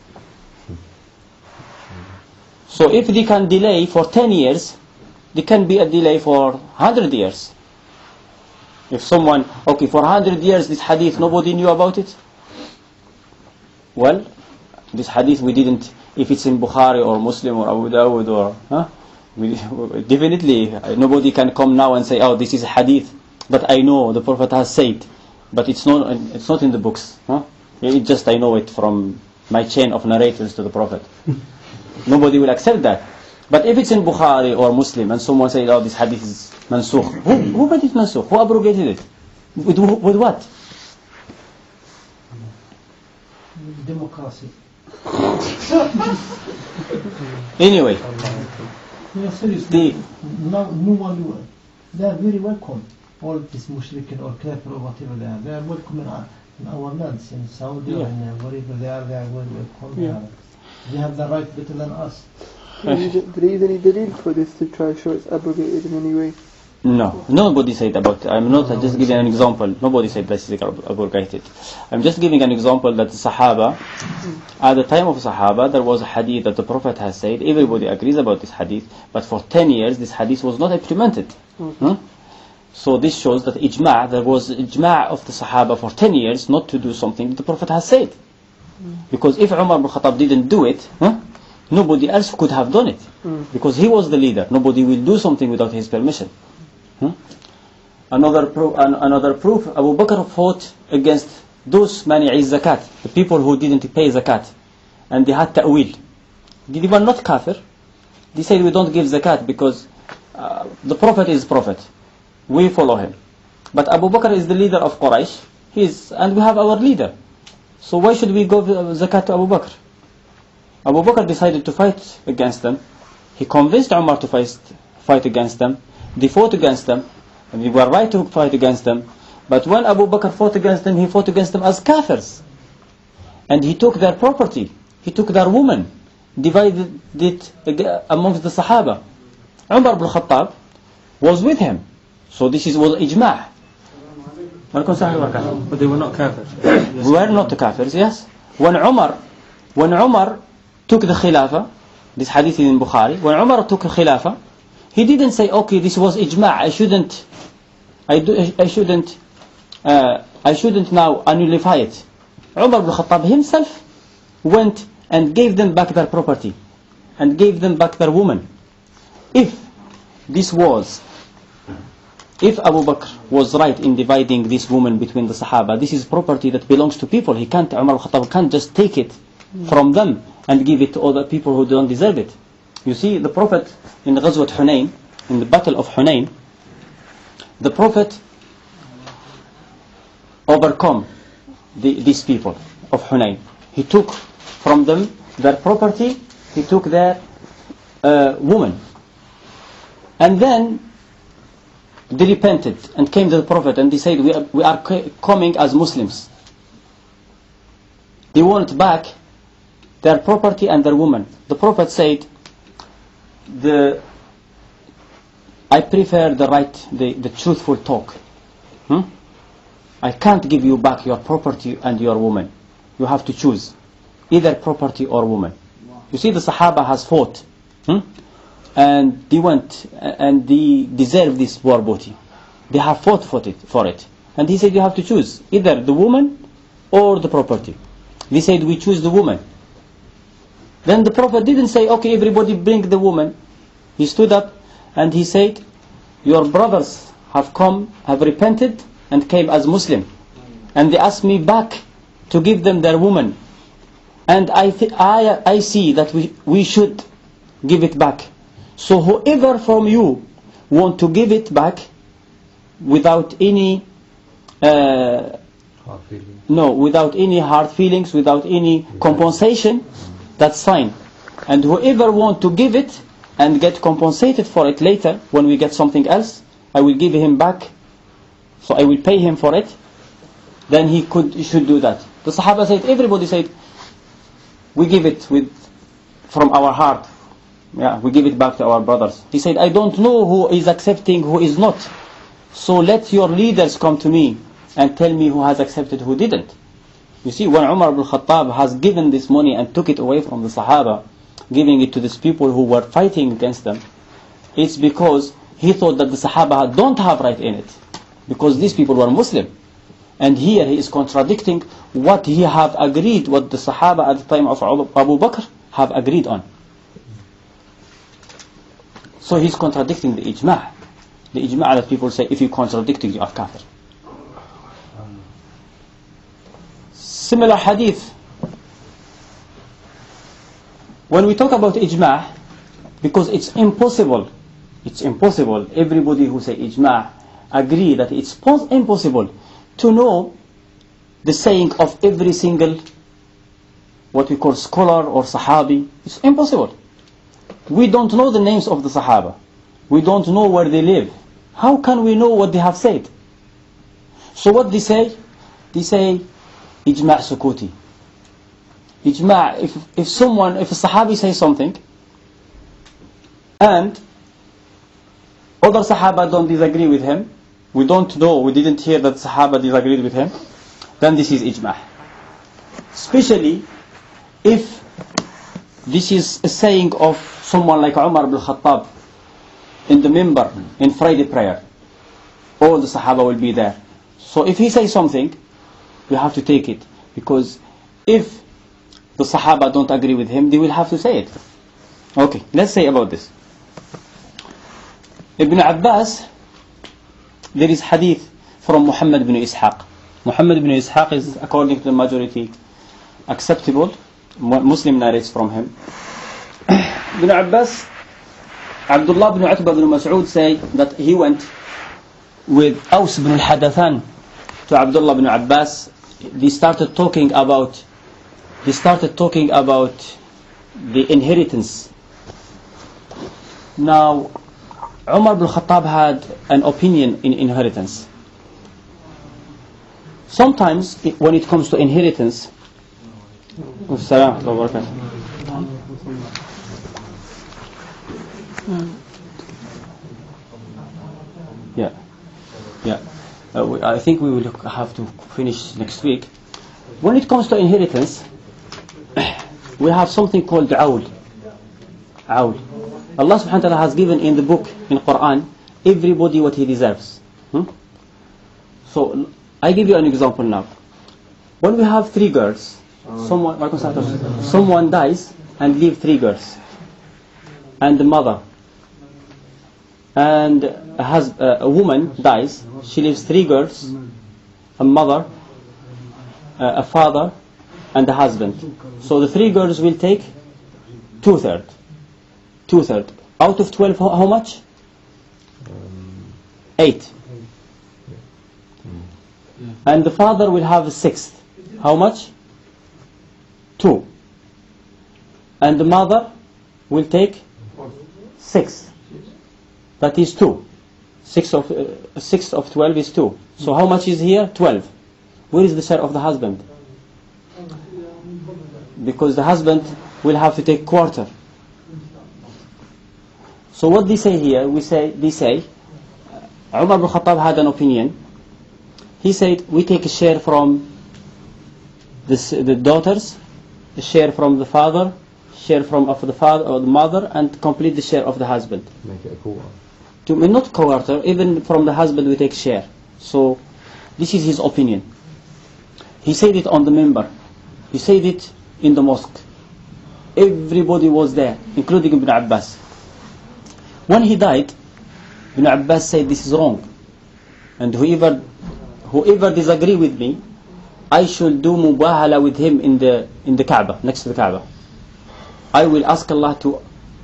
So if they can delay for 10 years, there can be a delay for 100 years. If someone, okay, for 100 years this hadith, nobody knew about it. Well, this hadith we didn't, if it's in Bukhari or Muslim or Abu Dawud or, definitely nobody can come now and say, oh, this is a hadith that I know the Prophet has said, but it's not in the books. It just I know it from my chain of narrators to the Prophet. Nobody will accept that. But if it's in Bukhari or Muslim and someone says, oh, this hadith is mansukh, who made it mansukh? Who abrogated it? With what? Democracy. Anyway, seriously, no one, they are very welcome. All these mushrikin or kafir or whatever they are welcome in our lands, in Saudi or in wherever they are very welcome. Yeah. They have the right better than us. Did they use any dalil for this to try to show it's abrogated in any way? no, nobody said about it. I'm not just giving an example. Nobody said this is abrogated. I'm just giving an example that the Sahaba, at the time of Sahaba, there was a hadith that the Prophet has said. Everybody agrees about this hadith, but for 10 years this hadith was not implemented. So this shows that there was ijma' of the Sahaba for 10 years not to do something that the Prophet has said. Because if Umar ibn Khattab didn't do it, nobody else could have done it. Because he was the leader. Nobody will do something without his permission. Another proof, Abu Bakr fought against those mani'i zakat, the people who didn't pay zakat, and they had ta'wil. They were not kafir. They said we don't give zakat because the Prophet is Prophet. We follow him. But Abu Bakr is the leader of Quraysh, and we have our leader. So why should we give zakat to Abu Bakr? Abu Bakr decided to fight against them. He convinced Umar to fight against them. They fought against them, and they were right to fight against them. But when Abu Bakr fought against them, he fought against them as kafirs. And he took their property, he took their women, divided it amongst the Sahaba. Umar ibn Khattab was with him. So this was ijma'. But they were not kafirs. We were not the kafirs, yes. When Umar took the khilafah, this hadith is in Bukhari, when Umar took the khilafah, He didn't say, okay, this was ijma', I shouldn't now nullify it. Umar ibn Khattab himself went and gave them back their property and gave them back their woman. If Abu Bakr was right in dividing this woman between the Sahaba, this is property that belongs to people. Umar ibn Khattab can't just take it from them and give it to other people who don't deserve it. You see, the Prophet in the Ghazwat Hunayn, in the Battle of Hunayn, the Prophet overcome these people of Hunayn. He took from them their property, he took their woman. And then they repented and came to the Prophet and they said, we are coming as Muslims. They want back their property and their woman. The Prophet said, I prefer the truthful talk. I can't give you back your property and your woman. You have to choose either property or woman. You see, the Sahaba has fought, and they went and they deserve this war booty. They have fought for it, and he said you have to choose either the woman or the property. They said we choose the woman. Then the Prophet didn't say, okay, everybody bring the woman. He stood up and he said, your brothers have repented and came as Muslim, and they asked me back to give them their woman, and I see that we should give it back. So whoever from you want to give it back without any without any hard feelings, without any compensation, that's fine. And whoever want to give it and get compensated for it later, when we get something else, I will give him back. So I will pay him for it. Then he should do that. The Sahaba said, everybody said, we give it from our heart. Yeah, we give it back to our brothers. He said, I don't know who is accepting, who is not. So let your leaders come to me and tell me who has accepted, who didn't. You see, when Umar ibn Khattab has given this money and took it away from the Sahaba, giving it to these people who were fighting against them, it's because he thought that the Sahaba don't have right in it, because these people were Muslim. And here he is contradicting what he have agreed, what the Sahaba at the time of Abu Bakr have agreed on. So he's contradicting the ijma'. The ijma' that people say, if you contradict it, you are kafir. Similar hadith. When we talk about ijma', because it's impossible, everybody who say ijma' agree that it's impossible to know the saying of every single, what we call scholar or sahabi. It's impossible. We don't know the names of the Sahaba. We don't know where they live. How can we know what they have said? So what they say? They say, ijma' sukuti. Ijma', if a Sahabi says something, and other Sahaba don't disagree with him, we don't know, we didn't hear that Sahaba disagreed with him, then this is ijma'. Especially if this is a saying of someone like Umar ibn Khattab in the minbar in Friday prayer. All the Sahaba will be there. So if he says something, we have to take it, because if the Sahaba don't agree with him, they will have to say it. Okay, let's say about this. Ibn Abbas, there is hadith from Muhammad ibn Ishaq. Muhammad ibn Ishaq is, according to the majority, acceptable. Muslim narrates from him. Ibn Abbas, Abdullah ibn Utbah ibn Mas'ud say that he went with Aus ibn al-Hadathan to Abdullah ibn Abbas. They started talking about the inheritance. Now, Umar ibn Khattab had an opinion in inheritance. Sometimes, when it comes to inheritance, I think we will have to finish next week. When it comes to inheritance, we have something called awl. Allah subhanahu wa ta'ala has given in the book, in Quran, everybody what he deserves. So, I give you an example now. When we have 3 girls, someone dies and leave 3 girls. And the mother. And a woman dies, she leaves 3 girls, a mother, a father, and a husband. So the 3 girls will take 2/3. 2/3. Out of 12, how much? 8. And the father will have a 1/6. How much? 2. And the mother will take 6. That is 2. 6 of 12 is 2. So how much is here? 12. Where is the share of the husband? Because the husband will have to take 1/4. So what they say here, they say, Umar ibn Khattab had an opinion. He said, we take a share from the daughters, a share from the father, share from of the father or the mother, and complete the share of the husband. Make it a quarter. Not 1/4, even from the husband we take share. So this is his opinion. He said it on the minbar. He said it in the mosque. Everybody was there, including Ibn Abbas. When he died, Ibn Abbas said this is wrong. And whoever disagree with me, I should do mubahala with him in the Kaaba, next to the Kaaba. I will ask Allah to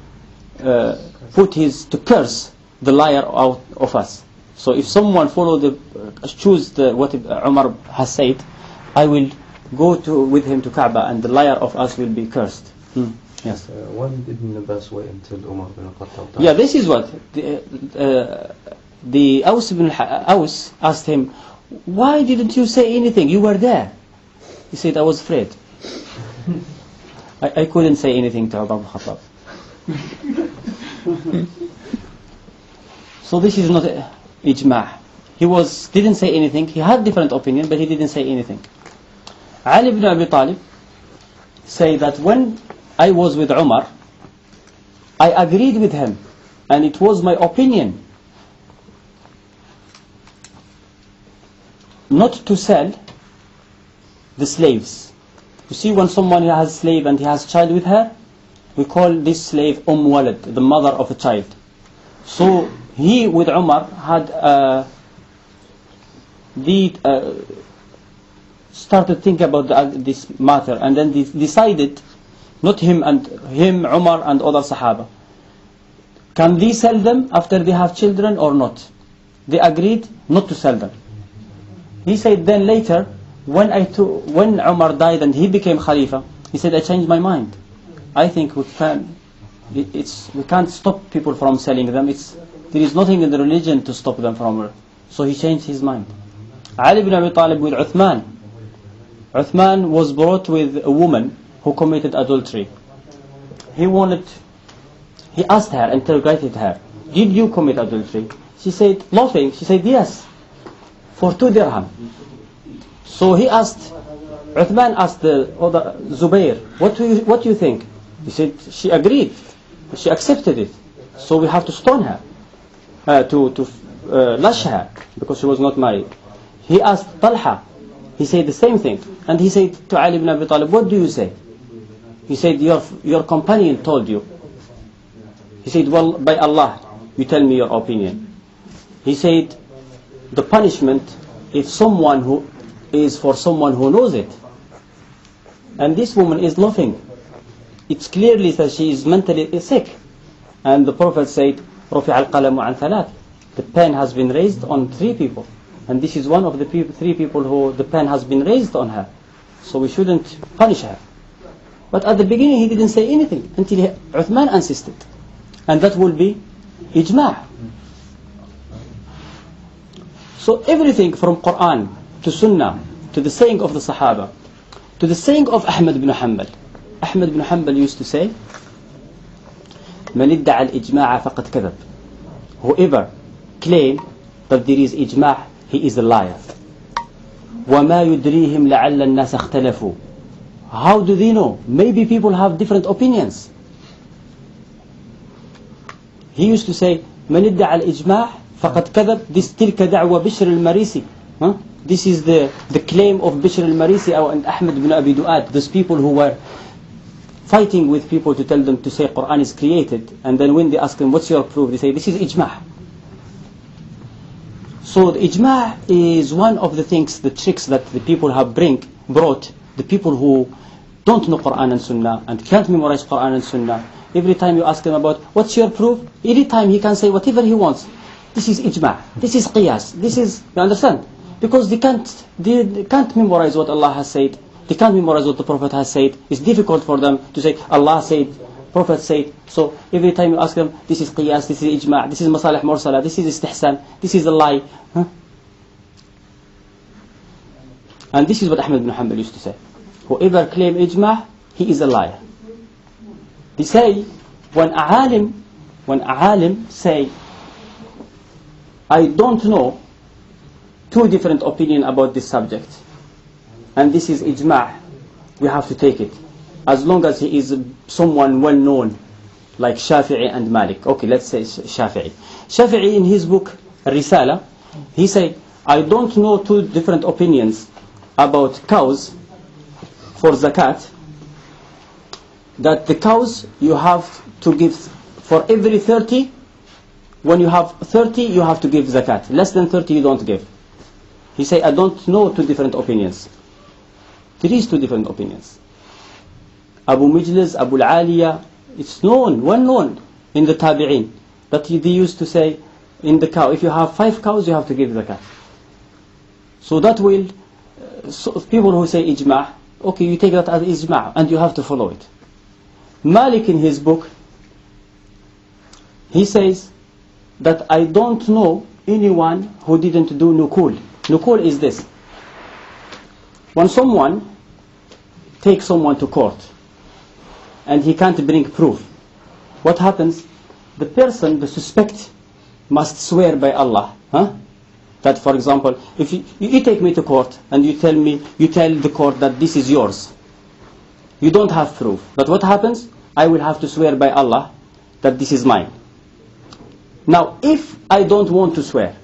to curse the liar out of us. So if someone choose what Umar has said, I will go with him to Kaaba, and the liar of us will be cursed. Yes. Why did Ibn Abbas wait until Umar bin Khattab died? Yeah, this is what the Aus asked him, why didn't you say anything? You were there. He said, I was afraid. I couldn't say anything to Umar bin Khattab. So this is not ijma'. He didn't say anything. He had different opinion, but he didn't say anything. Ali ibn Abi Talib say that when I was with Umar, I agreed with him, and it was my opinion not to sell the slaves. You see, when someone has a slave and he has a child with her, we call this slave Walad, the mother of a child. So he with Umar had started thinking about this matter, and then decided, not him, Umar and other Sahaba, can they sell them after they have children or not? They agreed not to sell them. He said then later, when Umar died and he became Khalifa, he said, I changed my mind. I think we can't stop people from selling them. There is nothing in the religion to stop them from. So he changed his mind. Ali ibn Abi Talib with Uthman. Uthman was brought with a woman who committed adultery. He asked her, interrogated her, did you commit adultery? She said, laughing, she said, yes, for 2 dirham. So Uthman asked the other Zubair, what do you think? He said, she agreed, she accepted it. So we have to stone her, to lash her, because she was not married. He asked Talha, he said the same thing. And he said to Ali ibn Abi Talib, what do you say? He said, your companion told you. He said, well, by Allah, you tell me your opinion. He said, the punishment is for someone who knows it. And this woman is nothing. It's clearly that she is mentally sick. And the Prophet said, رُفِعَ الْقَلَمُ عَنْ ثَلَاثٍ. The pen has been raised on 3 people. And this is one of the 3 people who the pen has been raised on her. So we shouldn't punish her. But at the beginning he didn't say anything until Uthman insisted. And that will be ijma'. So everything from Quran to Sunnah to the saying of the Sahaba to the saying of Ahmad ibn Hanbal. Ahmad ibn Hanbal used to say, مَنِ ادَّعَ الْإِجْمَاعَ فَقَدْ كَذَبَ. Whoever claim that there is ijma', he is a liar. وَمَا يُدْرِيهِمْ لَعَلَّ النَّاسَ اخْتَلَفُوا. How do they know? Maybe people have different opinions. he used to say من ادعى الإجماع فقد كذب. This تلك دعوة بشر المريسي. This is the claim of Bishr al-Marisi and Ahmed ibn Abi Du'ad, those people who were fighting with people to tell them to say Quran is created, and then when they ask them what's your proof, they say this is ijma'. So the ijma' is one of the things, the tricks that the people have brought, the people who don't know Quran and Sunnah and can't memorize Quran and Sunnah. Every time you ask them about what's your proof, every time he can say whatever he wants. This is ijma', this is qiyas, this is, you understand? Because they can't memorize what Allah has said. They can't memorize what the Prophet has said. It's difficult for them to say Allah said, Prophet said. So every time you ask them, this is qiyas, this is ijma', this is masalih mursala, this is istihsan, this is a lie. And this is what Ahmed ibn Hanbal used to say. Whoever claim ijma', he is a liar. They say, when a alim say, I don't know two different opinions about this subject, and this is ijma', we have to take it, as long as he is someone well known, like Shafi'i and Malik. Okay, let's say Shafi'i. Shafi'i in his book Risala, he said, I don't know two different opinions about cows for zakat, that the cows you have to give for every 30, when you have 30 you have to give zakat, less than 30 you don't give. He said, I don't know two different opinions. There is two different opinions. Abu Mijlis, Abu al-Aliya, it's known, well known in the Tabi'in, that they used to say, in the cow, if you have 5 cows, you have to give zakat. So that will, people who say ijma', okay, you take that as ijma', and you have to follow it. Malik in his book, he says that I don't know anyone who didn't do nukul. Nukul is this: when someone takes someone to court and he can't bring proof, what happens? The person, the suspect, must swear by Allah. That, for example, if you take me to court and you tell the court that this is yours, you don't have proof. But what happens? I will have to swear by Allah that this is mine. Now, if I don't want to swear,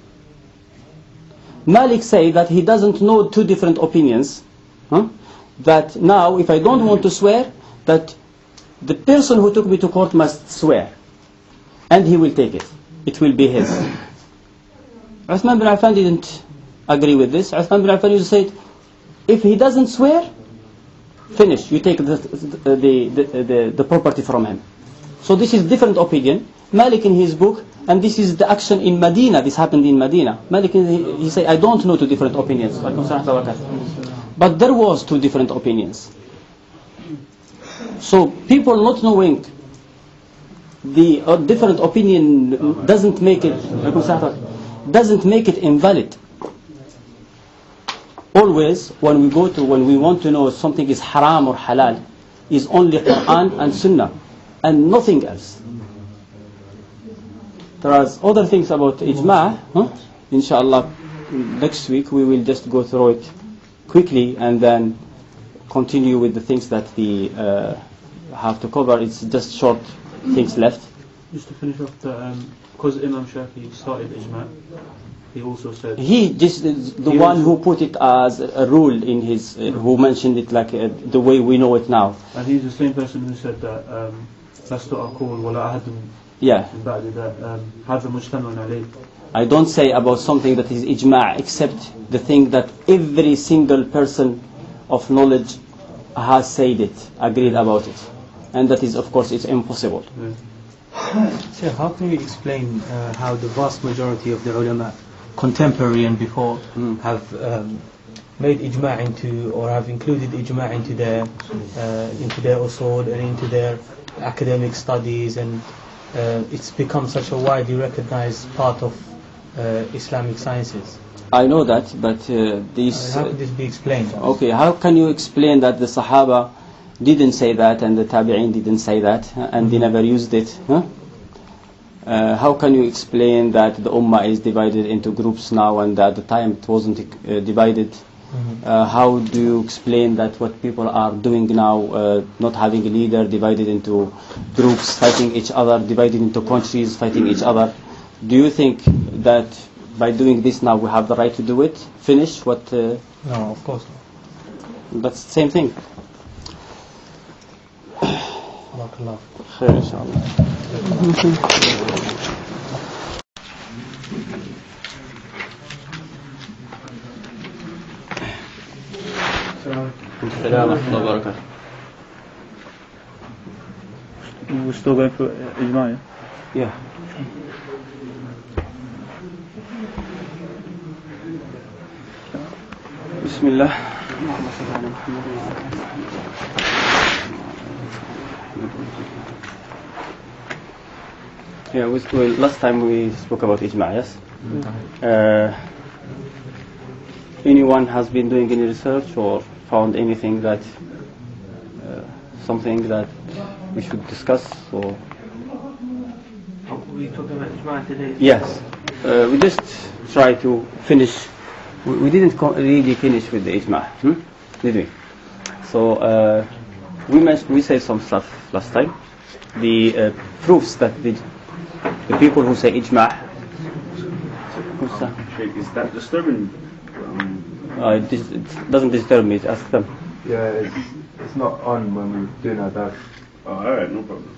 Malik say that he doesn't know two different opinions. That now, if I don't want to swear, that the person who took me to court must swear, and he will take it. It will be his. Uthman bin Affan didn't agree with this. Uthman bin Affan used to say, if he doesn't swear, finish. You take the property from him. So this is different opinion. Malik in his book, and this is the action in Medina. This happened in Medina. Malik, he said, I don't know two different opinions. But there was two different opinions. So people not knowing the different opinion doesn't make it invalid. Always, when we want to know if something is haram or halal, is only Quran and Sunnah, and nothing else. There are other things about ijma'. Inshallah, next week we will just go through it quickly and then continue with the things that we have to cover. It's just short things left. Just to finish off, because Imam Shafi started ijma', he also said he just the one who put it as a rule in his, who mentioned it like the way we know it now. And he's the same person who said that لست أقول ولا أحد من بعد that هذا مجتمع عليه. I don't say about something that is ijma' except the thing that every single person of knowledge has said it, agreed about it, and that is, of course, it's impossible. So how can we explain how the vast majority of the ulama, contemporary and before, have made ijma' into, or have included ijma' into their usul and into their academic studies, and it's become such a widely recognized part of Islamic sciences? I know that, but how could this be explained? Okay, how can you explain that the Sahaba didn't say that and the Tabi'in didn't say that and they never used it? How can you explain that the Ummah is divided into groups now and at the time it wasn't divided? How do you explain that what people are doing now, not having a leader, divided into groups, fighting each other, divided into countries, fighting each other? Do you think that by doing this now we have the right to do it? Finish what? No, of course not. That's the same thing. Barakallah. Khair, inshallah. We're still going for Ijma'? Yeah. Bismillah. Yeah, last time we spoke about Ijma', yes? Anyone has been doing any research or found anything that something that we should discuss? Or Are we talking about Ijma' today? yes, we just try to finish. We didn't really finish with the Ijma', did we? So we said some stuff last time. The proofs that the people who say Ijma'. Is that disturbing? It doesn't disturb me. Ask them. Yeah, it's not on when we're doing our dad. Oh, alright, no problem.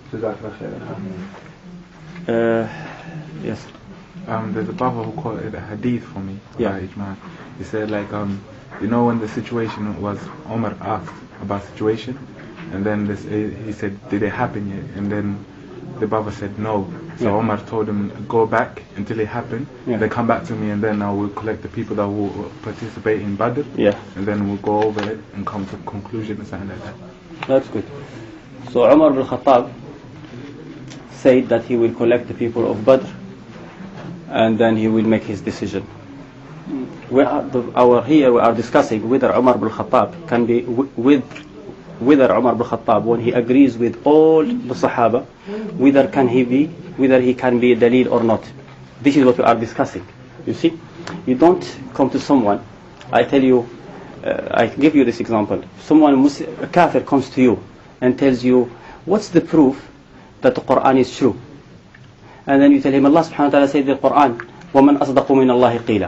Yes. There's a brother who quoted a hadith for me Yeah. about Ijma'. He said you know when the situation was, Omar asked about situation, and then he said, did it happen yet? And then the brother said no. So Yeah. Omar told him, go back until it happened, Yeah. then come back to me, and then I will collect the people that will participate in Badr, Yeah. and then we'll go over it and come to a conclusion or something like that. That's good. So Umar bin Khattab said that he will collect the people of Badr and then he will make his decision. We are discussing whether Umar bin Khattab can be whether Umar bin Khattab, when he agrees with all the Sahaba, whether he can be a dalil or not. This is what we are discussing. You see, you don't come to someone. I tell you, I give you this example. Someone, a kafir, comes to you and tells you, what's the proof that the Quran is true? And then you tell him, Allah subhanahu wa ta'ala said in the Quran, وَمَنْ أَصْدَقُ مِنَ اللَّهِ قِيلًا.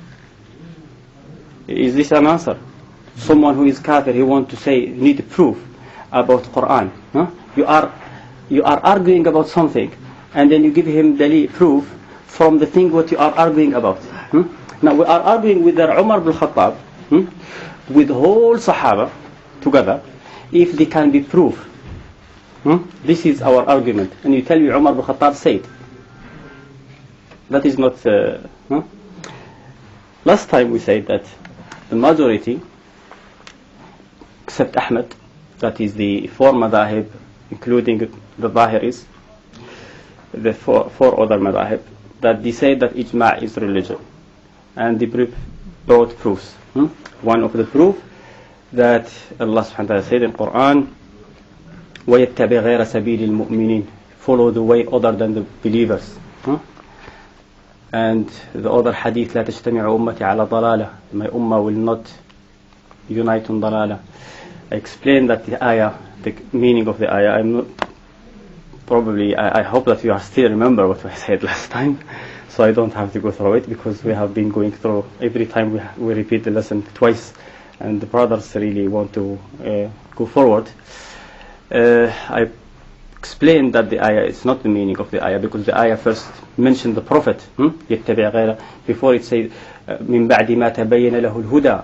Is this an answer? Someone who is kafir, he wants to say, need proof about Quran. Huh? You are arguing about something, and then you give him the proof from the thing what you are arguing about. Now we are arguing with Umar bin Khattab, with whole Sahaba together, if they can be proved. This is our argument, and you tell me Umar bin Khattab said. That is not. Last time we said that the majority, except Ahmed, that is the four madahib, including the Zahiris, the four other madahib, that they say that Ijma' is religion, and they brought proofs. One of the proof that Allah subhanahu wa ta'ala said in Quran, وَيَتَّبِعْ غَيْرَ سَبِيلِ الْمُؤْمِنِينَ, follow the way other than the believers. And the other hadith, لا تجتمع أمتي على ضلالة, my ummah will not unite on ضلالة. I explained that the ayah, the meaning of the ayah. I'm not probably. I hope that you are still remember what I said last time, so I don't have to go through it, because we have been going through every time we repeat the lesson twice, and the brothers really want to go forward. I explained that the ayah is not the meaning of the ayah, because the ayah first mentioned the Prophet. يتبع غيره, before it said من بعد ما تبين له الهدى,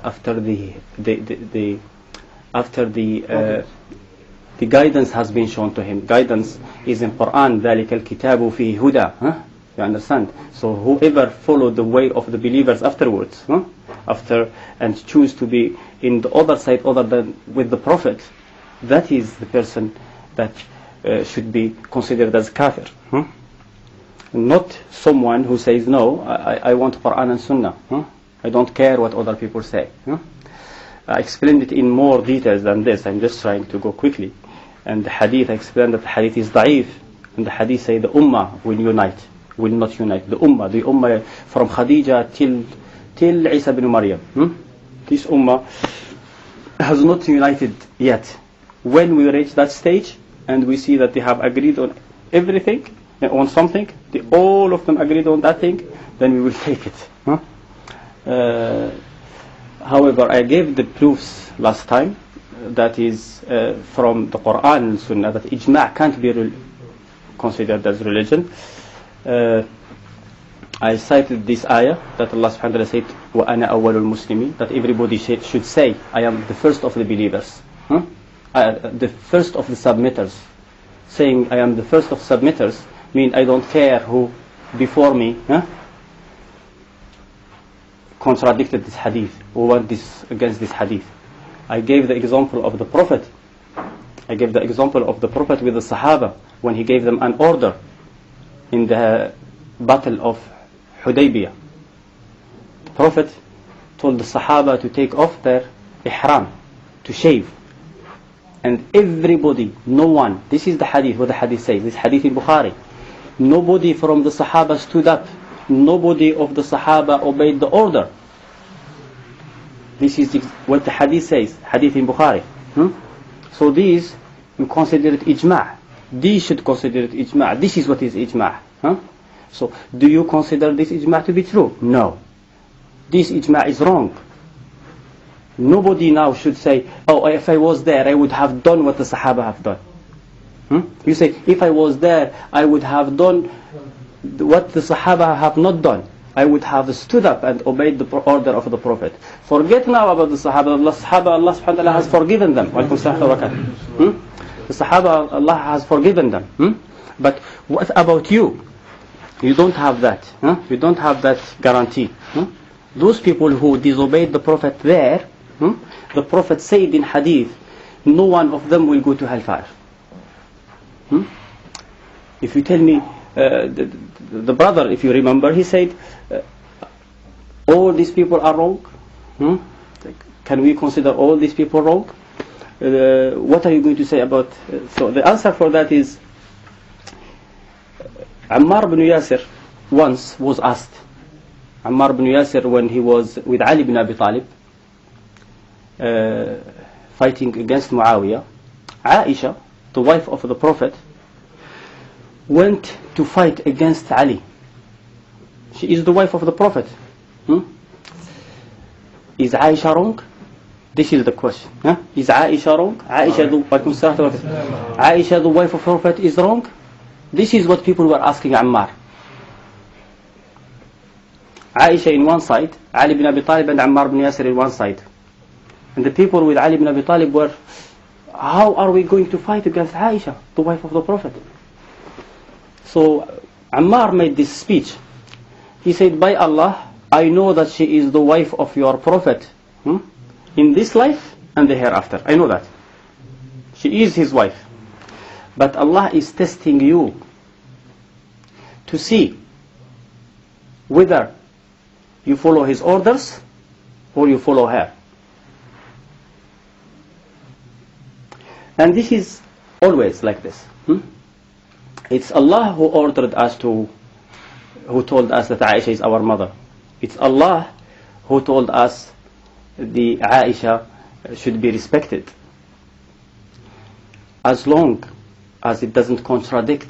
after the guidance has been shown to him. Guidance is in Quran, ذلك الكتاب فيه هدى. You understand? So whoever followed the way of the believers afterwards, after, and choose to be in the other side other than with the Prophet, that is the person that should be considered as kafir. Not someone who says, no, I want Quran and Sunnah. I don't care what other people say. I explained it in more details than this. I'm just trying to go quickly. And the hadith, I explained that the hadith is da'if. And the hadith say the ummah will will not unite. The ummah from Khadija till Isa bin Maryam. This ummah has not united yet. When we reach that stage and we see that they have agreed on everything, on something, all of them agreed on that thing, then we will take it. However, I gave the proofs last time, that is from the Quran and Sunnah, that ijma' can't be considered as religion. I cited this ayah that Allah subhanahu wa ta'ala said, وَأَنَا أَوَّلُ الْمُسْلِمِينَ, that everybody should say, I am the first of the believers, the first of the submitters. Saying I am the first of submitters mean I don't care who before me contradicted this hadith, who went against this hadith. I gave the example of the Prophet. I gave the example of the Prophet with the Sahaba when he gave them an order in the battle of Hudaybiyah. The Prophet told the Sahaba to take off their ihram, to shave. And everybody, no one, this is the hadith, what the hadith says, this hadith in Bukhari. Nobody from the Sahaba stood up. Nobody of the Sahaba obeyed the order. This is what the hadith says, hadith in Bukhari. So these, you consider it ijma'. These should consider it ijma'. This is what is ijma'. So, do you consider this ijma' to be true? No. This ijma' is wrong. Nobody now should say, oh, if I was there, I would have done what the Sahaba have done. You say, if I was there, I would have done what the Sahaba have not done. I would have stood up and obeyed the order of the Prophet. Forget now about the Sahaba. Allah subhanahu wa ta'ala has forgiven them. The Sahaba, Allah has forgiven them. But what about you? You don't have that. You don't have that guarantee. Those people who disobeyed the Prophet there, the Prophet said in hadith, no one of them will go to hellfire. If you tell me, the brother, if you remember, he said, all these people are wrong. Can we consider all these people wrong? What are you going to say about... so the answer for that is, Ammar ibn Yasir once was asked, Ammar ibn Yasir, when he was with Ali ibn Abi Talib, fighting against Muawiyah, Aisha, the wife of the Prophet, went to fight against Ali. She is the wife of the Prophet. Is Aisha wrong? This is the question. Is Aisha wrong? Aisha the wife of the Prophet is wrong? This is what people were asking Ammar. Aisha in one side, Ali ibn Abi Talib and Ammar ibn Yasir in one side. And the people with Ali ibn Abi Talib were, how are we going to fight against Aisha, the wife of the Prophet? So Ammar made this speech. He said, by Allah, I know that she is the wife of your Prophet in this life and the hereafter. I know that. She is his wife. But Allah is testing you to see whether you follow his orders or you follow her. And this is always like this. It's Allah who ordered us who told us that Aisha is our mother. It's Allah who told us the Aisha should be respected, as long as it doesn't contradict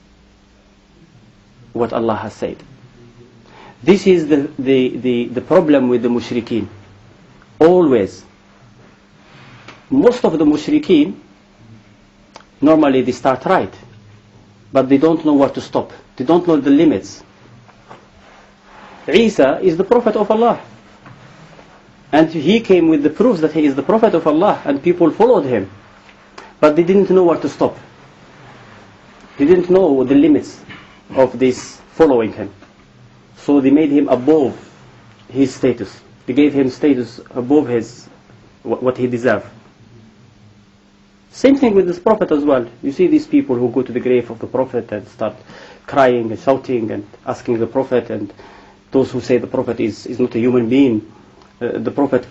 what Allah has said. This is the problem with the mushrikeen. Always. Most of the mushrikeen, normally they start right, but they don't know where to stop. They don't know the limits. Isa is the Prophet of Allah. And he came with the proofs that he is the Prophet of Allah, and people followed him. But they didn't know where to stop. They didn't know the limits of this following him. So they made him above his status. They gave him status above his what he deserved. Same thing with this Prophet as well. You see these people who go to the grave of the Prophet and start crying and shouting and asking the Prophet, and those who say the Prophet is not a human being. The Prophet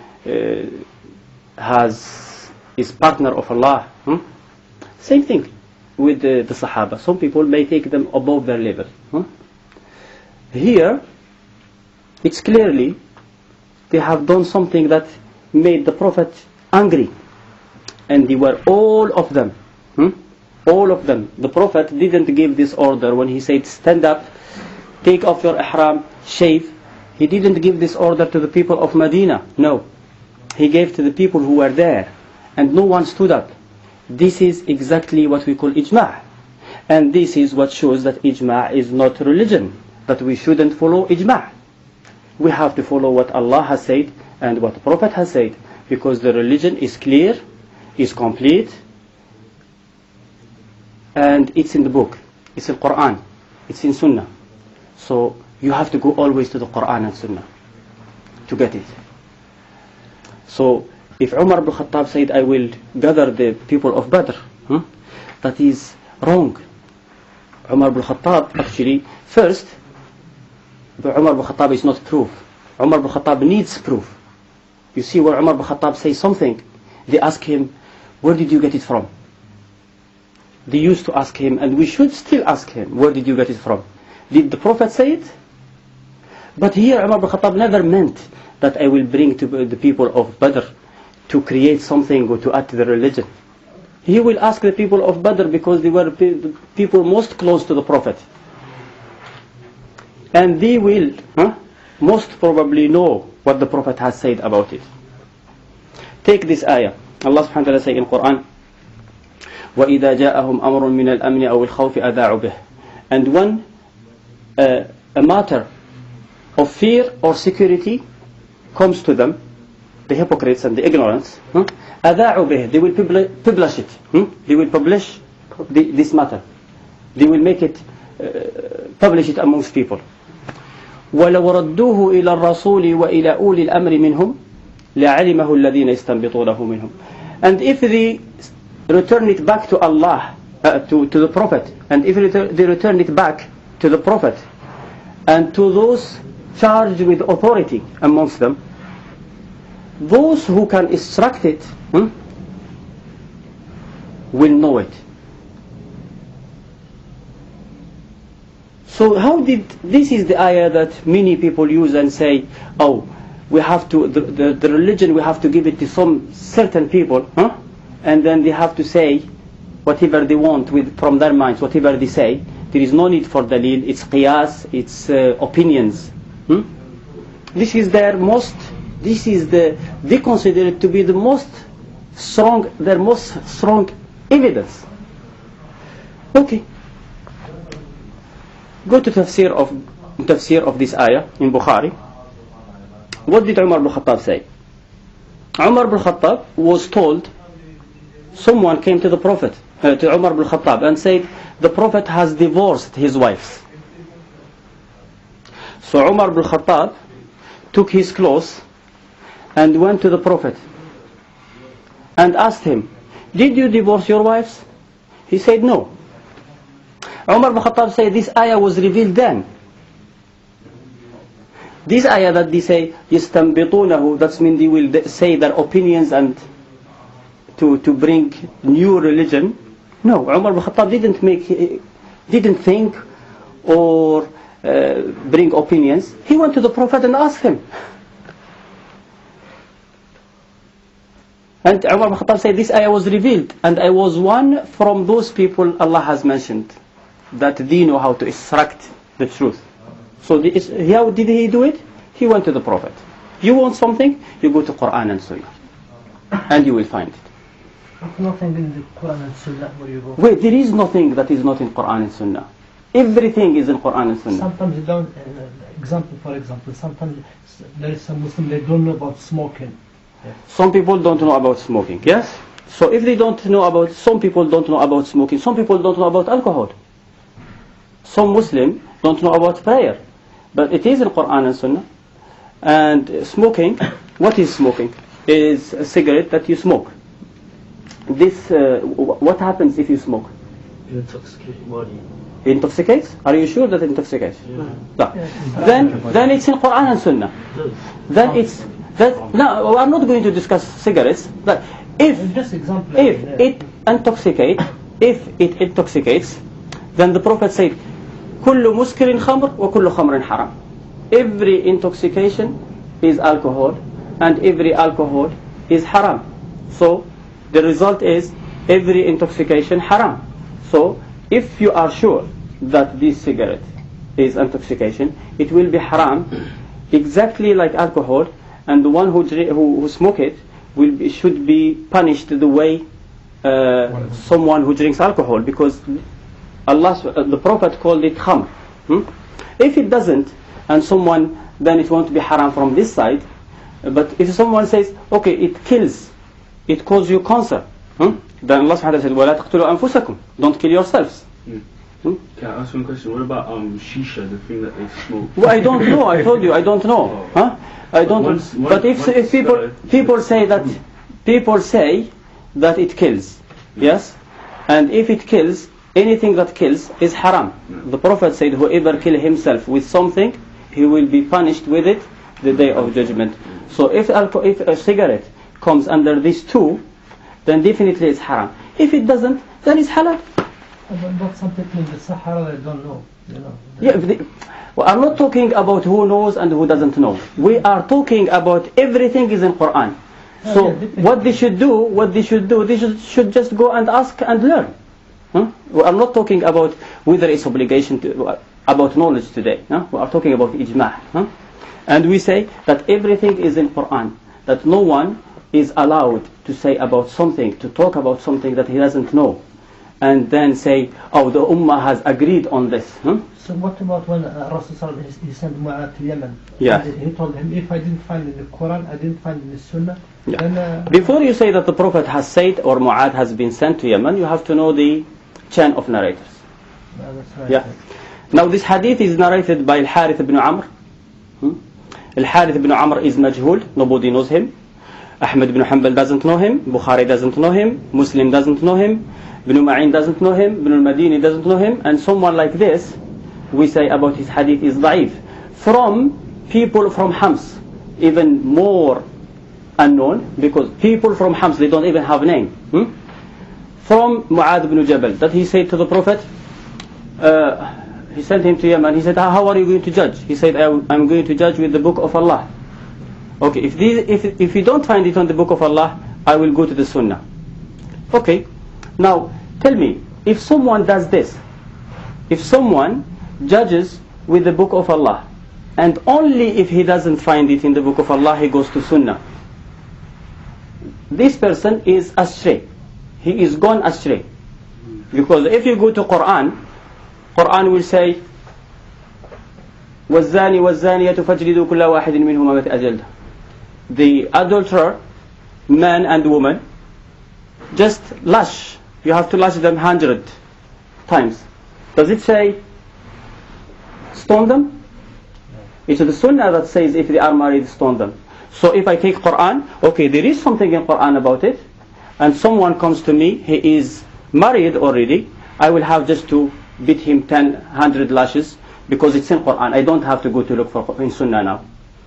is partner of Allah. Same thing with the Sahaba. Some people may take them above their level. Here, it's clearly they have done something that made the Prophet angry. And they were all of them. All of them. The Prophet didn't give this order when he said, stand up, take off your ihram, shave. He didn't give this order to the people of Medina. No. He gave to the people who were there. And no one stood up. This is exactly what we call ijma'. And this is what shows that ijma' is not religion. That we shouldn't follow ijma'. We have to follow what Allah has said and what the Prophet has said. Because the religion is clear, is complete, and it's in the book. It's in Quran. It's in Sunnah. So you have to go always to the Quran and Sunnah to get it. So if Umar ibn Khattab said, I will gather the people of Badr, that is wrong. Umar ibn Khattab actually, first, Umar ibn Khattab is not proof. Umar ibn Khattab needs proof. You see, where Umar ibn Khattab says something, they ask him, where did you get it from? They used to ask him, and we should still ask him, where did you get it from? Did the Prophet say it? But here Umar ibn Khattab never meant that I will bring to the people of Badr to create something or to add to the religion. He will ask the people of Badr because they were the people most close to the Prophet. And they will most probably know what the Prophet has said about it. Take this ayah. Allah subhanahu wa ta'ala says in Quran, وَإِذَا جَاءَهُمْ أَمْرٌ مِنَ الْأَمْنِ أَوِ الْخَوْفِ أَذَاعُوا بِهِ. And when a matter of fear or security comes to them, the hypocrites and the ignorance, أَذَاعُوا بِهِ, they will publish it. They will publish this matter. They will make it, publish it amongst people. وَلَوْ رَدُّوهُ إِلَى الرَّسُولِ وَإِلَى أُولِي الْأَمْرِ مِنْهُمْ لَعَلِمَهُ الَّذِينَ يَسْتَنبِطُونَهُ مِنْهُمْ. And if they return it back to Allah, to the Prophet, and if they return it back to the Prophet and to those charged with authority amongst them, those who can instruct it will know it. So how did, this is the ayah that many people use and say, oh, we have to, the religion, we have to give it to some certain people, and then they have to say whatever they want from their minds, whatever they say. There is no need for dalil, it's qiyas, it's opinions. This is their most, they consider it to be the most strong, their most strong evidence. Okay. Go to tafsir of this ayah in Bukhari. What did Umar ibn Khattab say? Umar ibn Khattab was told, someone came to the Prophet, to Umar ibn Khattab, and said, the Prophet has divorced his wives. So Umar ibn Khattab took his clothes and went to the Prophet and asked him, did you divorce your wives? He said no. Umar ibn Khattab said this ayah was revealed then. This ayah that they say, يَسْتَنْبِطُونَهُ, that means they will say their opinions and to bring new religion. No, Umar ibn Khattab didn't think or bring opinions. He went to the Prophet and asked him. And Umar ibn Khattab said this ayah was revealed, and I was one from those people Allah has mentioned that they know how to extract the truth. So how did he do it? He went to the Prophet. You want something? You go to Quran and Sunnah, and you will find it. Nothing in the Quran and Sunnah where you go. Wait, there is nothing that is not in Quran and Sunnah. Everything is in Quran and Sunnah. Sometimes you don't. For example, sometimes there is some Muslim, they don't know about smoking. Some people don't know about smoking. Yes. So if they don't know about, some people don't know about smoking. Some people don't know about alcohol. Some Muslims don't know about prayer, but it is in Quran and Sunnah. And smoking, what is smoking? Is a cigarette that you smoke. This, what happens if you smoke? You intoxicate your body. Intoxicates? Are you sure that it intoxicates? Yeah. No. Then it's in Quran and Sunnah. Then it's that. No, I'm not going to discuss cigarettes. But if it intoxicates, then the Prophet said, كل مسكر خمر وكل خمر حرام. Every intoxication is alcohol, and every alcohol is haram. So the result is every intoxication haram. So if you are sure that this cigarette is intoxication, it will be haram exactly like alcohol, and the one who smoke it should be punished the way someone who drinks alcohol, because the Prophet called it khamr. If it doesn't, and someone, then it won't be haram from this side. But if someone says, okay, it kills, it causes you cancer, then Allah subhanahu wa ta'ala said, وَلَا تَقْتُلُوا أَنفُسَكُمْ, don't kill yourselves. Can I ask one question? What about shisha, the thing that they smoke? Well, I don't know. I told you, I don't know. I don't. But if people say that it kills, yes, and if it kills, anything that kills is haram. The Prophet said, whoever kill himself with something, he will be punished with it the day of judgment. So if a cigarette comes under these two, then definitely it's haram. If it doesn't, then it's halal. But some people in the Sahara, they don't know. Yeah, I'm not talking about who knows and who doesn't know. We are talking about everything is in Quran. So what they should do, they should just go and ask and learn. I'm not talking about whether it's obligation about knowledge today. We are talking about ijma'. And we say that everything is in Quran, that no one is allowed to say about something, to talk about something that he doesn't know, and then say, oh, the Ummah has agreed on this. So what about when Rasul he sent Mu'adh to Yemen? Yeah. And he told him, if I didn't find in the Quran, I didn't find in the Sunnah. Yeah. Then, before you say that the Prophet has said or Mu'adh has been sent to Yemen, you have to know the chain of narrators. That's right. Yeah. Now this hadith is narrated by Al-Harith ibn Amr. Al-Harith ibn Amr is majhul, nobody knows him. Ahmad ibn Hanbal doesn't know him, Bukhari doesn't know him, Muslim doesn't know him, Ibn Ma'in doesn't know him, Ibn al-Madini doesn't know him, and someone like this, we say about his hadith is da'if. From people from Hams, even more unknown, because people from Hams, they don't even have name. From Mu'adh ibn Jabal, that he said to the Prophet, he sent him to Yemen, he said, how are you going to judge? He said, I'm going to judge with the book of Allah. Okay, if you don't find it on the book of Allah, I will go to the Sunnah. Okay, now tell me, if someone does this, if someone judges with the book of Allah, and only if he doesn't find it in the book of Allah, he goes to Sunnah, this person is astray. He is gone astray. Because if you go to Quran will say, وَالزَّانِي وَالزَّانِيَةُ فَاجْلِدُوا كُلَّ وَاحِدٍ مِّنْهُمَا مِائَةَ جَلْدَةٍ. The adulterer, man and woman, just lash. You have to lash them 100 times. Does it say stone them? It's the Sunnah that says if they are married, stone them. So if I take Quran, okay, there is something in Quran about it, and someone comes to me, he is married already, I will have just to beat him 100 lashes, because it's in Quran. I don't have to go to look for in Sunnah now.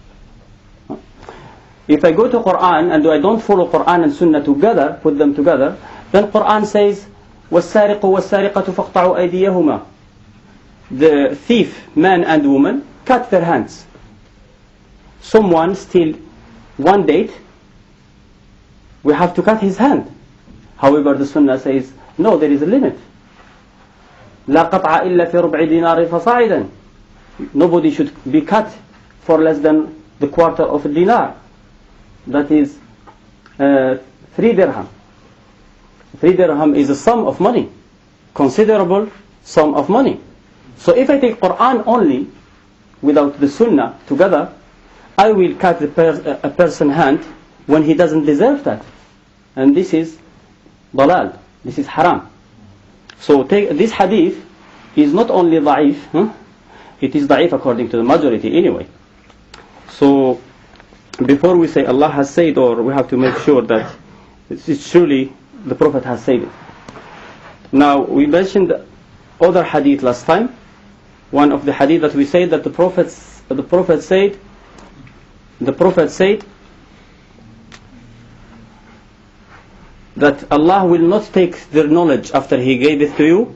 If I go to Quran and I don't follow Quran and Sunnah together, put them together, then Quran says, وَالسَّارِقُ وَالسَّارِقَةُ فَاقْطَعُوا أَيْدِيَهُمَا. The thief, man and woman, cut their hands. Someone steal one date, we have to cut his hand. However, the Sunnah says, no, there is a limit. لا قطع إلا في ربع دينار فصاعدا. Nobody should be cut for less than the quarter of a dinar. That is 3 dirham. 3 dirham is a sum of money, considerable sum of money. So if I take Quran only, without the Sunnah together, I will cut a person's hand when he doesn't deserve that. And this is dalal, this is haram. So this hadith is not only da'if, it is da'if according to the majority anyway. So before we say Allah has said, or we have to make sure that it's truly the Prophet has said it. Now we mentioned other hadith last time. One of the hadith that we said that the Prophet said that Allah will not take their knowledge after He gave it to you.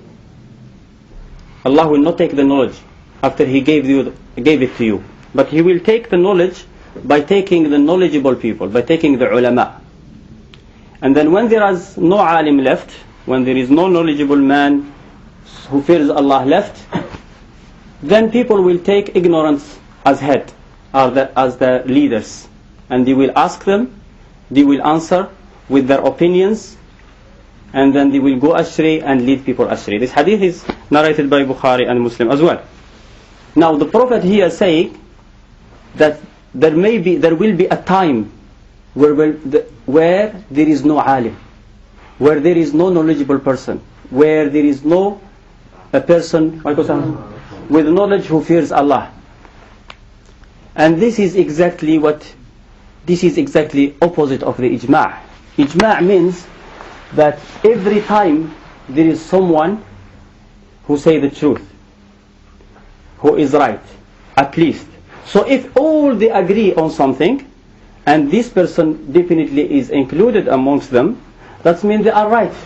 Allah will not take the knowledge after He gave it to you, but He will take the knowledge By taking the knowledgeable people, by taking the ulama. And then when there is no alim left, when there is no knowledgeable man who fears Allah left, then people will take ignorance as head, as the leaders. And they will ask them, they will answer with their opinions, and then they will go astray and lead people astray. This hadith is narrated by Bukhari and Muslim as well. Now the Prophet here saying that there will be a time where there is no alim, where there is no knowledgeable person, where there is no a person with knowledge who fears Allah. And this is exactly opposite of the ijma'. Ijma' means that every time there is someone who say the truth, who is right, at least. So if all they agree on something, and this person definitely is included amongst them, that means they are right.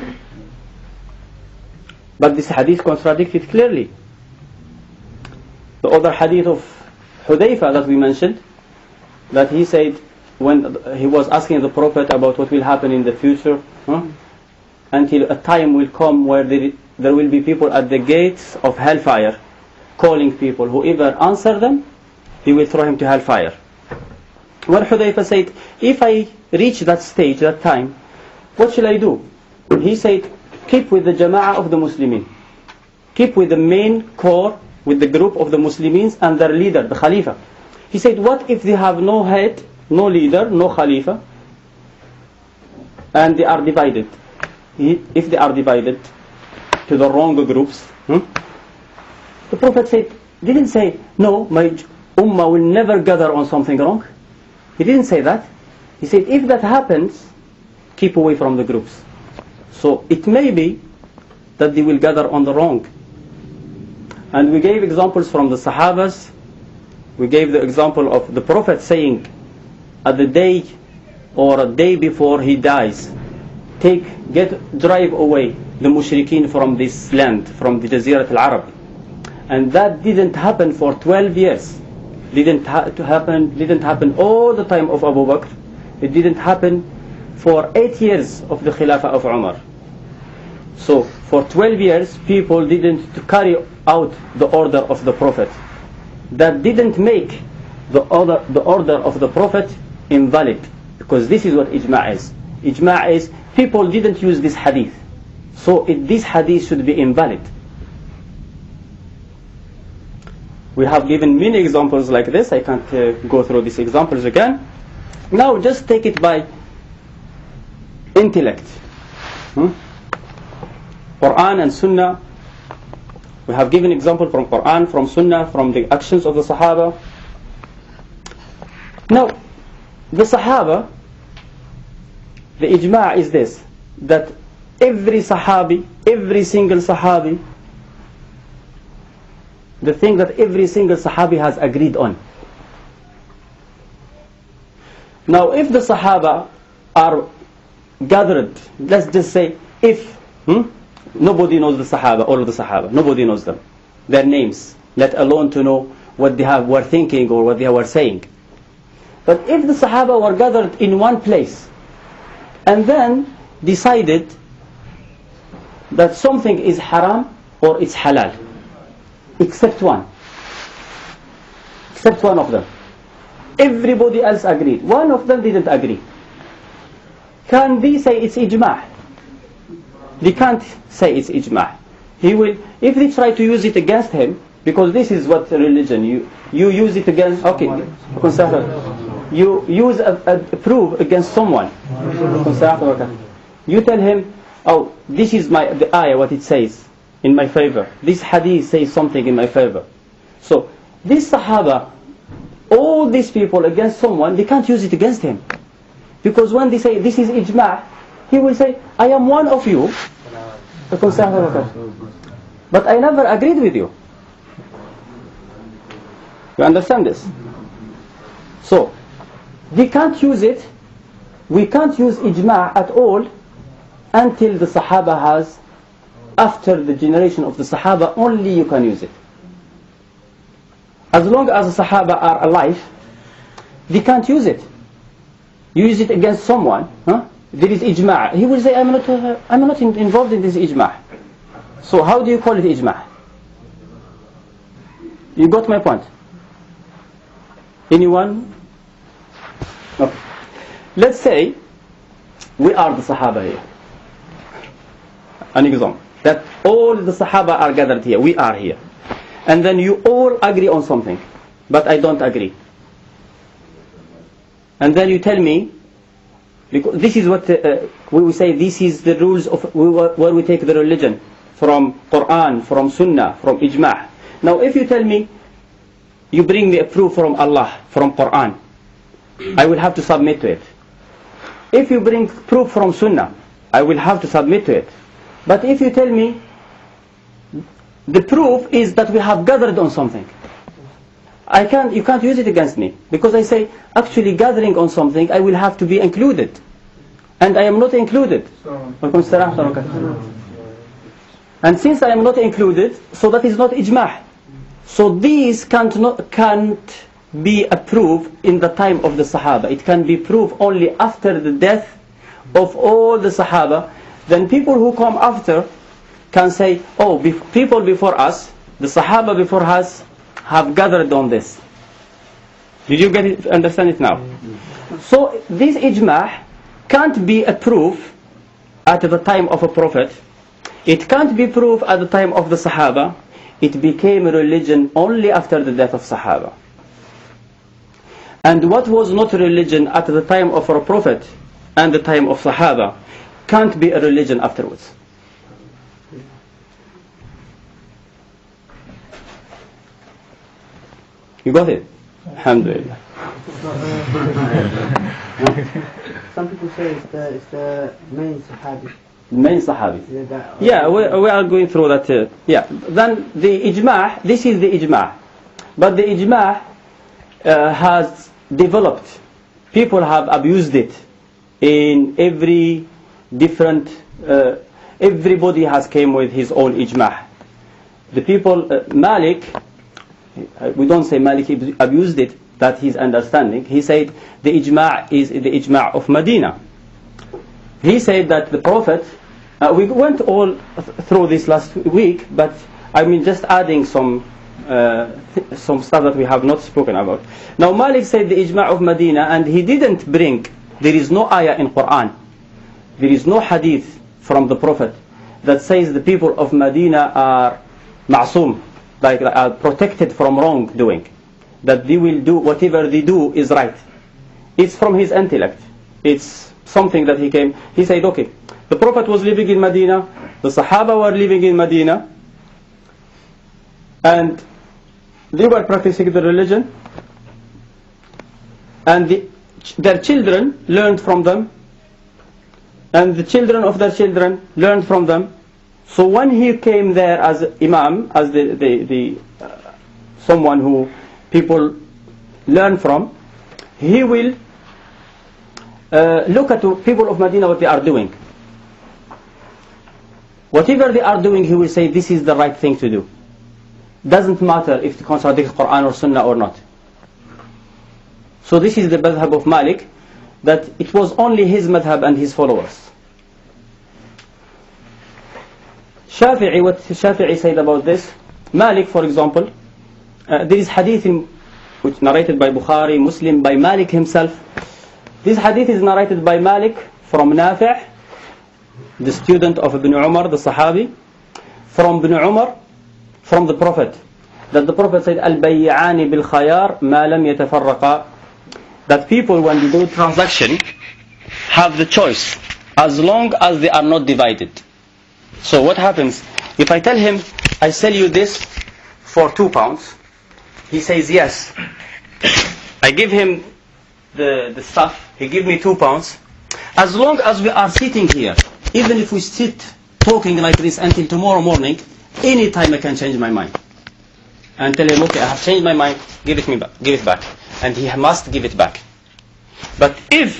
But this hadith contradicts it clearly. The other hadith of Hudayfa that we mentioned, that he said when he was asking the Prophet about what will happen in the future, until a time will come where there will be people at the gates of hellfire calling people. Whoever answer them, he will throw him to hellfire. When Hudayfa said, if I reach that stage, that time, what shall I do? He said, keep with the jama'ah of the Muslimin. Keep with the main core, with the group of the Muslims and their leader, the Khalifa. He said, what if they have no head, no leader, no Khalifa, and they are divided? If they are divided to the wrong groups, the Prophet didn't say, no, my ummah will never gather on something wrong. He didn't say that. He said, if that happens, keep away from the groups. So it may be that they will gather on the wrong. And we gave examples from the Sahabas. We gave the example of the Prophet saying, at the day or a day before he dies, drive away the mushrikeen from this land, from the Jazirat al-Arab. And that didn't happen for 12 years. Didn't happen all the time of Abu Bakr. It didn't happen for 8 years of the Khilafah of Umar. So for 12 years people didn't carry out the order of the Prophet. That didn't make the order of the Prophet invalid, because this is what ijma' is. Ijma' is people didn't use this hadith, so this hadith should be invalid. We have given many examples like this. I can't go through these examples again. Now just take it by intellect. Quran and Sunnah. We have given example from Quran, from Sunnah, from the actions of the Sahaba. Now, the Sahaba, the ijma' is this, that every Sahabi, every single Sahabi, the thing that every single Sahabi has agreed on. Now, if the Sahaba are gathered, let's just say, if nobody knows the Sahaba, all of the Sahaba, nobody knows them, their names, let alone to know what they were thinking or what they were saying. But if the Sahaba were gathered in one place and then decided that something is haram or it's halal, except one of them, everybody else agreed, one of them didn't agree, can they say it's ijma'? They can't say it's ijma'. If they try to use it against him, because this is what religion, you use it against, you use a proof against someone. You tell him, oh, this is the ayah, what it says in my favor. This hadith says something in my favor. So this Sahaba, all these people against someone, they can't use it against him. Because when they say this is ijma', he will say, I am one of you, but I never agreed with you. You understand this? So they can't use it. We can't use ijma' at all until the Sahaba has, after the generation of the Sahaba, only you can use it. As long as the Sahaba are alive, they can't use it. You use it against someone, there is ijma'. He will say, I'm not involved in this ijma'. So how do you call it ijma'? You got my point? Anyone? Okay. Let's say we are the Sahaba here. An example. That all the Sahaba are gathered here. We are here. And then you all agree on something. But I don't agree. And then you tell me, because this is what we say, this is the rules of where we take the religion. From Quran, from Sunnah, from Ijma'. Now if you tell me, you bring me a proof from Allah, from Quran, I will have to submit to it. If you bring proof from Sunnah, I will have to submit to it. But if you tell me, the proof is that we have gathered on something, you can't use it against me. Because I say, actually gathering on something, I will have to be included. And I am not included. And since I am not included, so that is not ijma'. So these can't be a proof in the time of the Sahaba. It can be proof only after the death of all the Sahaba. Then people who come after can say, oh, people before us, the Sahaba before us, have gathered on this. Did you get it? Understand it now? So this ijma' can't be a proof at the time of a prophet. It can't be proof at the time of the Sahaba. It became a religion only after the death of Sahaba. And what was not a religion at the time of our prophet and the time of Sahaba can't be a religion afterwards. You got it? Alhamdulillah. Some people say it's the main Sahabi. Main Sahabi. Yeah, we are going through that. Yeah. Then the ijma', this is the ijma'. But the ijma' has developed. People have abused it in every different. Everybody has came with his own ijma'. The people, Malik, we don't say Malik abused it, that his understanding. He said the ijma' is the ijma' of Medina. He said that the Prophet, we went all through this last week, but I mean just adding some stuff that we have not spoken about. Now Malik said the ijma' of Medina, and he didn't bring, there is no ayah in Quran, there is no hadith from the Prophet that says the people of Medina are ma'soom, like are protected from wrongdoing, that they will do whatever they do is right. It's from his intellect. It's something that he said, okay, the Prophet was living in Medina, the Sahaba were living in Medina, and they were practicing the religion, and their children learned from them, and the children of their children learned from them. So when he came there as Imam, as the someone who people learn from, he will look at the people of Medina, what they are doing. Whatever they are doing, he will say, this is the right thing to do. Doesn't matter if it contradicts Quran or Sunnah or not. So this is the madhab of Malik, that it was only his madhab and his followers. Shafi'i, what Shafi'i said about this, Malik, for example, there is hadith which narrated by Bukhari, Muslim, by Malik himself. This hadith is narrated by Malik from Nafi', the student of Ibn Umar, the Sahabi, from Ibn Umar, from the Prophet, that the Prophet said, Al-Bayyani bil-Khayar ma lam yatafarraqa, that people when they do transaction have the choice as long as they are not divided. So what happens, if I tell him, I sell you this for £2, he says yes. I give him the stuff, he gives me £2. As long as we are sitting here, even if we sit talking like this until tomorrow morning, any time I can change my mind and tell him, okay, I have changed my mind, give it back, and he must give it back. But if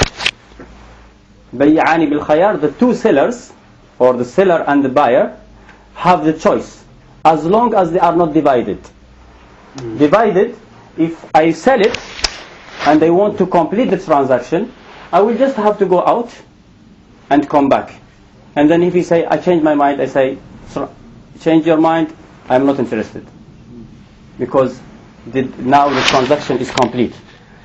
Bayyani bil Khayar, the two sellers, or the seller and the buyer, have the choice, as long as they are not divided. Divided, if I sell it and I want to complete the transaction, I will just have to go out and come back. And then if he say, I change my mind, I say, change your mind, I'm not interested. Because now the transaction is complete.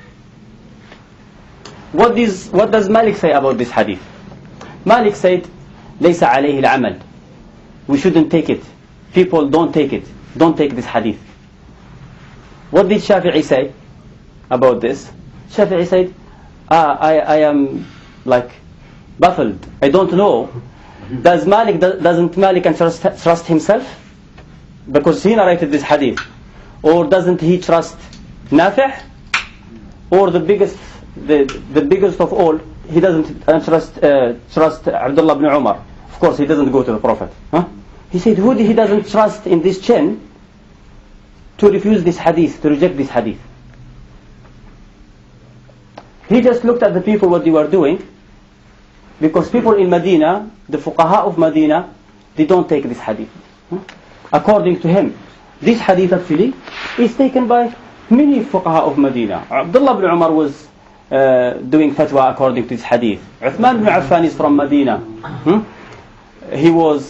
What does Malik say about this hadith? Malik said, ليس عليه العمل. We shouldn't take it. People don't take it. Don't take this hadith. What did Shafi'i say about this? Shafi'i said, I am like baffled. I don't know. Doesn't Malik trust himself? Because he narrated this hadith. Or doesn't he trust Nafi'? Or the biggest of all, he doesn't trust Abdullah ibn Umar. Of course, he doesn't go to the Prophet. He said, who he doesn't trust in this chain to refuse this hadith, to reject this hadith? He just looked at the people, what they were doing, because people in Medina, the fuqaha of Medina, they don't take this hadith. According to him, this hadith actually is taken by many fuqaha of Medina. Abdullah ibn Umar was doing fatwa according to this hadith. Uthman ibn Affan is from Medina. He was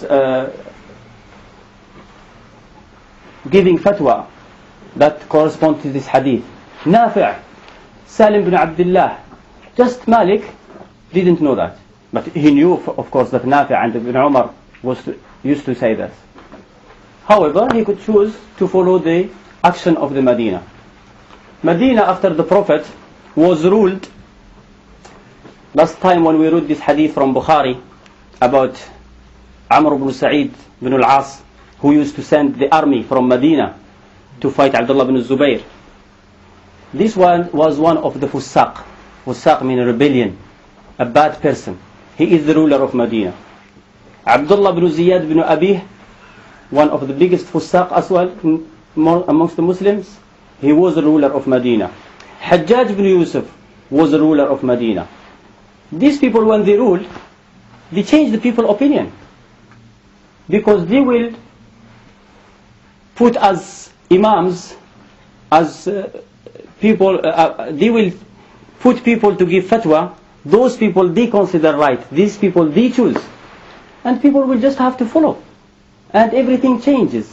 giving fatwa that corresponds to this hadith. Nafi', Salim ibn Abdullah. Just Malik didn't know that. But he knew, of course, that Nafi' and Ibn Umar used to say this. However, he could choose to follow the action of the Medina. Medina, after the Prophet, was ruled. Last time when we read this hadith from Bukhari about Amr ibn Sa'id ibn al-As, who used to send the army from Medina to fight Abdullah ibn Zubayr. This one was one of the Fusaq. Fusaq means rebellion, a bad person. He is the ruler of Medina. Abdullah ibn Ziyad ibn Abih, one of the biggest Fusaq as well amongst the Muslims, he was the ruler of Medina. Hajjaj ibn Yusuf was the ruler of Medina. These people, when they ruled, they changed the people's opinion. Because they will put as imams, as people, they will put people to give fatwa. Those people they consider right. These people they choose. And people will just have to follow. And everything changes.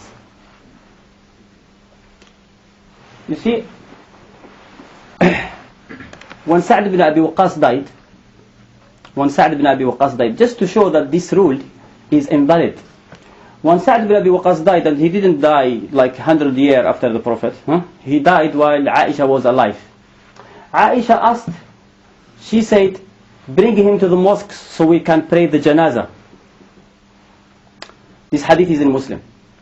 You see, when Sa'd ibn Abi Waqqas died, just to show that this rule is invalid. When Sa'd ibn Abi Waqqas died, and he didn't die like 100 years after the Prophet, he died while Aisha was alive. Aisha asked, she said, bring him to the mosque so we can pray the janazah. This hadith is in Muslim.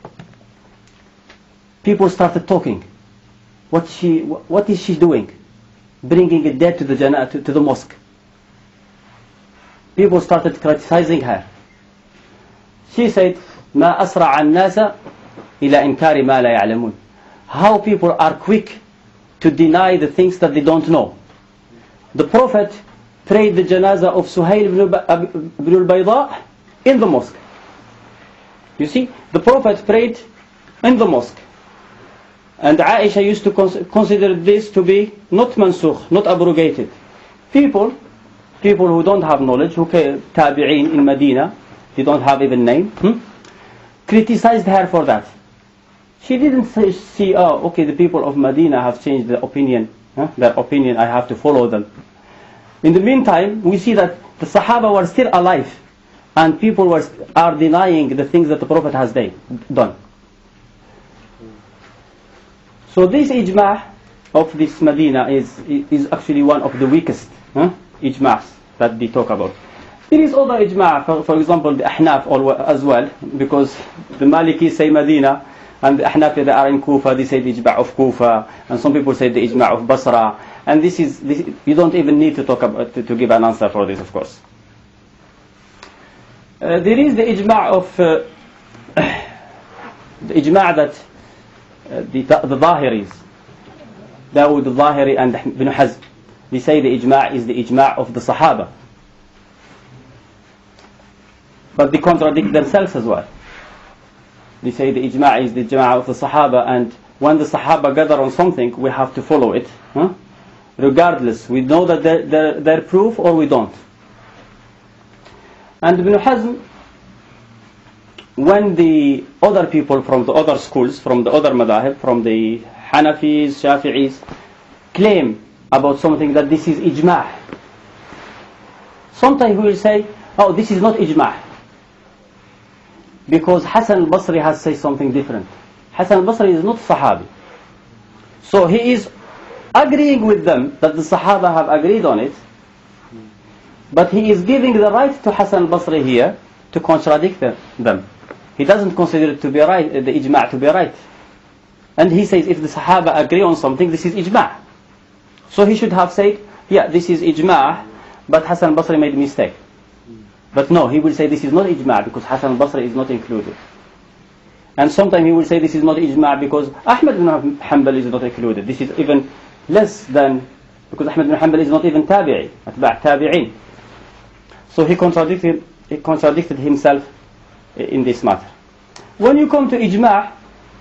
People started talking. What is she doing? Bringing a dead to the mosque. People started criticizing her. She said, ما أسرع الناس إلى إنكار ما لا يعلمون. How people are quick to deny the things that they don't know. The Prophet prayed the janazah of Suhail ibn al-Bayda in the mosque. You see, the Prophet prayed in the mosque. And Aisha used to consider this to be not mansukh, not abrogated. People who don't have knowledge, who tabi'een in Medina, they don't have even name, criticized her for that. She didn't see, oh, okay, the people of Medina have changed their opinion, I have to follow them. In the meantime, we see that the Sahaba were still alive, and people are denying the things that the Prophet has done. So this ijma' of this Medina is actually one of the weakest ijma's that they talk about. There is other ijma', for example, the Ahnaf as well, because the Malikis say Medina, and the Ahnaf that are in Kufa, they say the ijma' of Kufa, and some people say the ijma' of Basra, and this you don't even need to talk about to give an answer for this, of course. There is the ijma' of the ijma' that the Zahiris, Dawood al-Zahiri and Ibn Hazm, they say the ijma' is the ijma' of the Sahaba. But they contradict themselves as well. They say the ijma' is the ijma' of the Sahaba, and when the Sahaba gather on something, we have to follow it. regardless. We know that they're proof or we don't. And Ibn Hazm, when the other people from the other schools, from the other madahib, from the Hanafis, Shafi'is, claim about something that this is ijma', sometimes we will say, oh, this is not ijma', because Hassan al-Basri has said something different. Hassan al-Basri is not Sahabi. So he is agreeing with them that the Sahaba have agreed on it, but he is giving the right to Hassan al-Basri here to contradict them. He doesn't consider it to be right, the ijma' to be right. And he says if the Sahaba agree on something, this is ijma'. So he should have said, yeah, this is ijma', but Hassan al-Basri made a mistake. But no, he will say this is not ijma' because Hassan al-Basri is not included. And sometimes he will say this is not ijma' because Ahmad ibn Hanbal is not included. This is even less than, because Ahmad ibn Hanbal is not even tabi'i, atba' tabi'in. So he contradicted himself in this matter. When you come to ijma',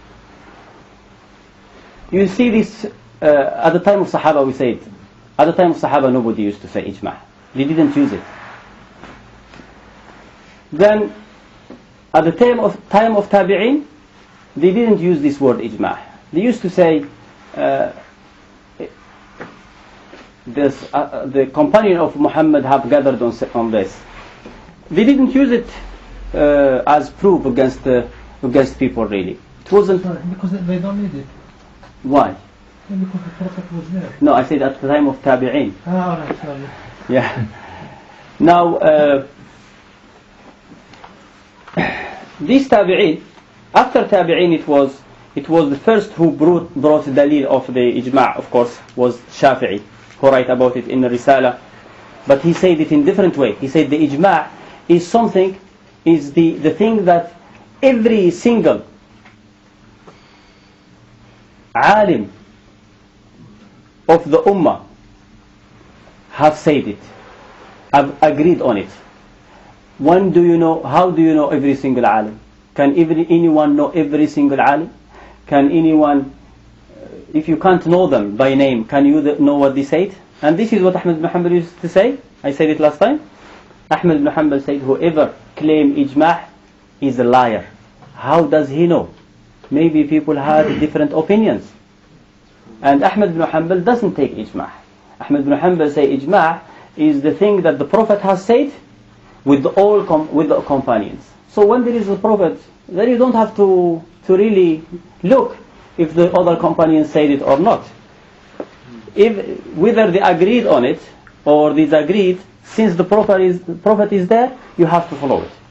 you see this, at the time of Sahaba we say it. At the time of Sahaba nobody used to say ijma'. They didn't use it. Then, at the time of Tabi'in, they didn't use this word ijma'. They used to say, the companion of Muhammad have gathered on this. They didn't use it as proof against people really. It wasn't. Because they don't need it. Why? Because the Prophet was there. No, I said at the time of Tabi'in. Alright, sorry. Yeah. Now, this Tabi'in, after Tabi'in it was the first who brought the dalil of the ijma', of course, was Shafi'i, who write about it in the Risala. But he said it in different way. He said the ijma' is something, is the thing that every single alim of the ummah have said it, have agreed on it. When do you know, how do you know every single alim? Can anyone know every single alim? Can anyone, if you can't know them by name, can you know what they said? And this is what Ahmad ibn Hanbal used to say. I said it last time. Ahmad ibn Hanbal said, whoever claim ijma' is a liar. How does he know? Maybe people had different opinions. And Ahmad ibn Hanbal doesn't take ijma'. Ahmad ibn Hanbal say ijma' is the thing that the Prophet has said with the companions. So when there is a Prophet, then you don't have to really look if the other companions said it or not. Whether they agreed on it or disagreed, since the Prophet is there, you have to follow it.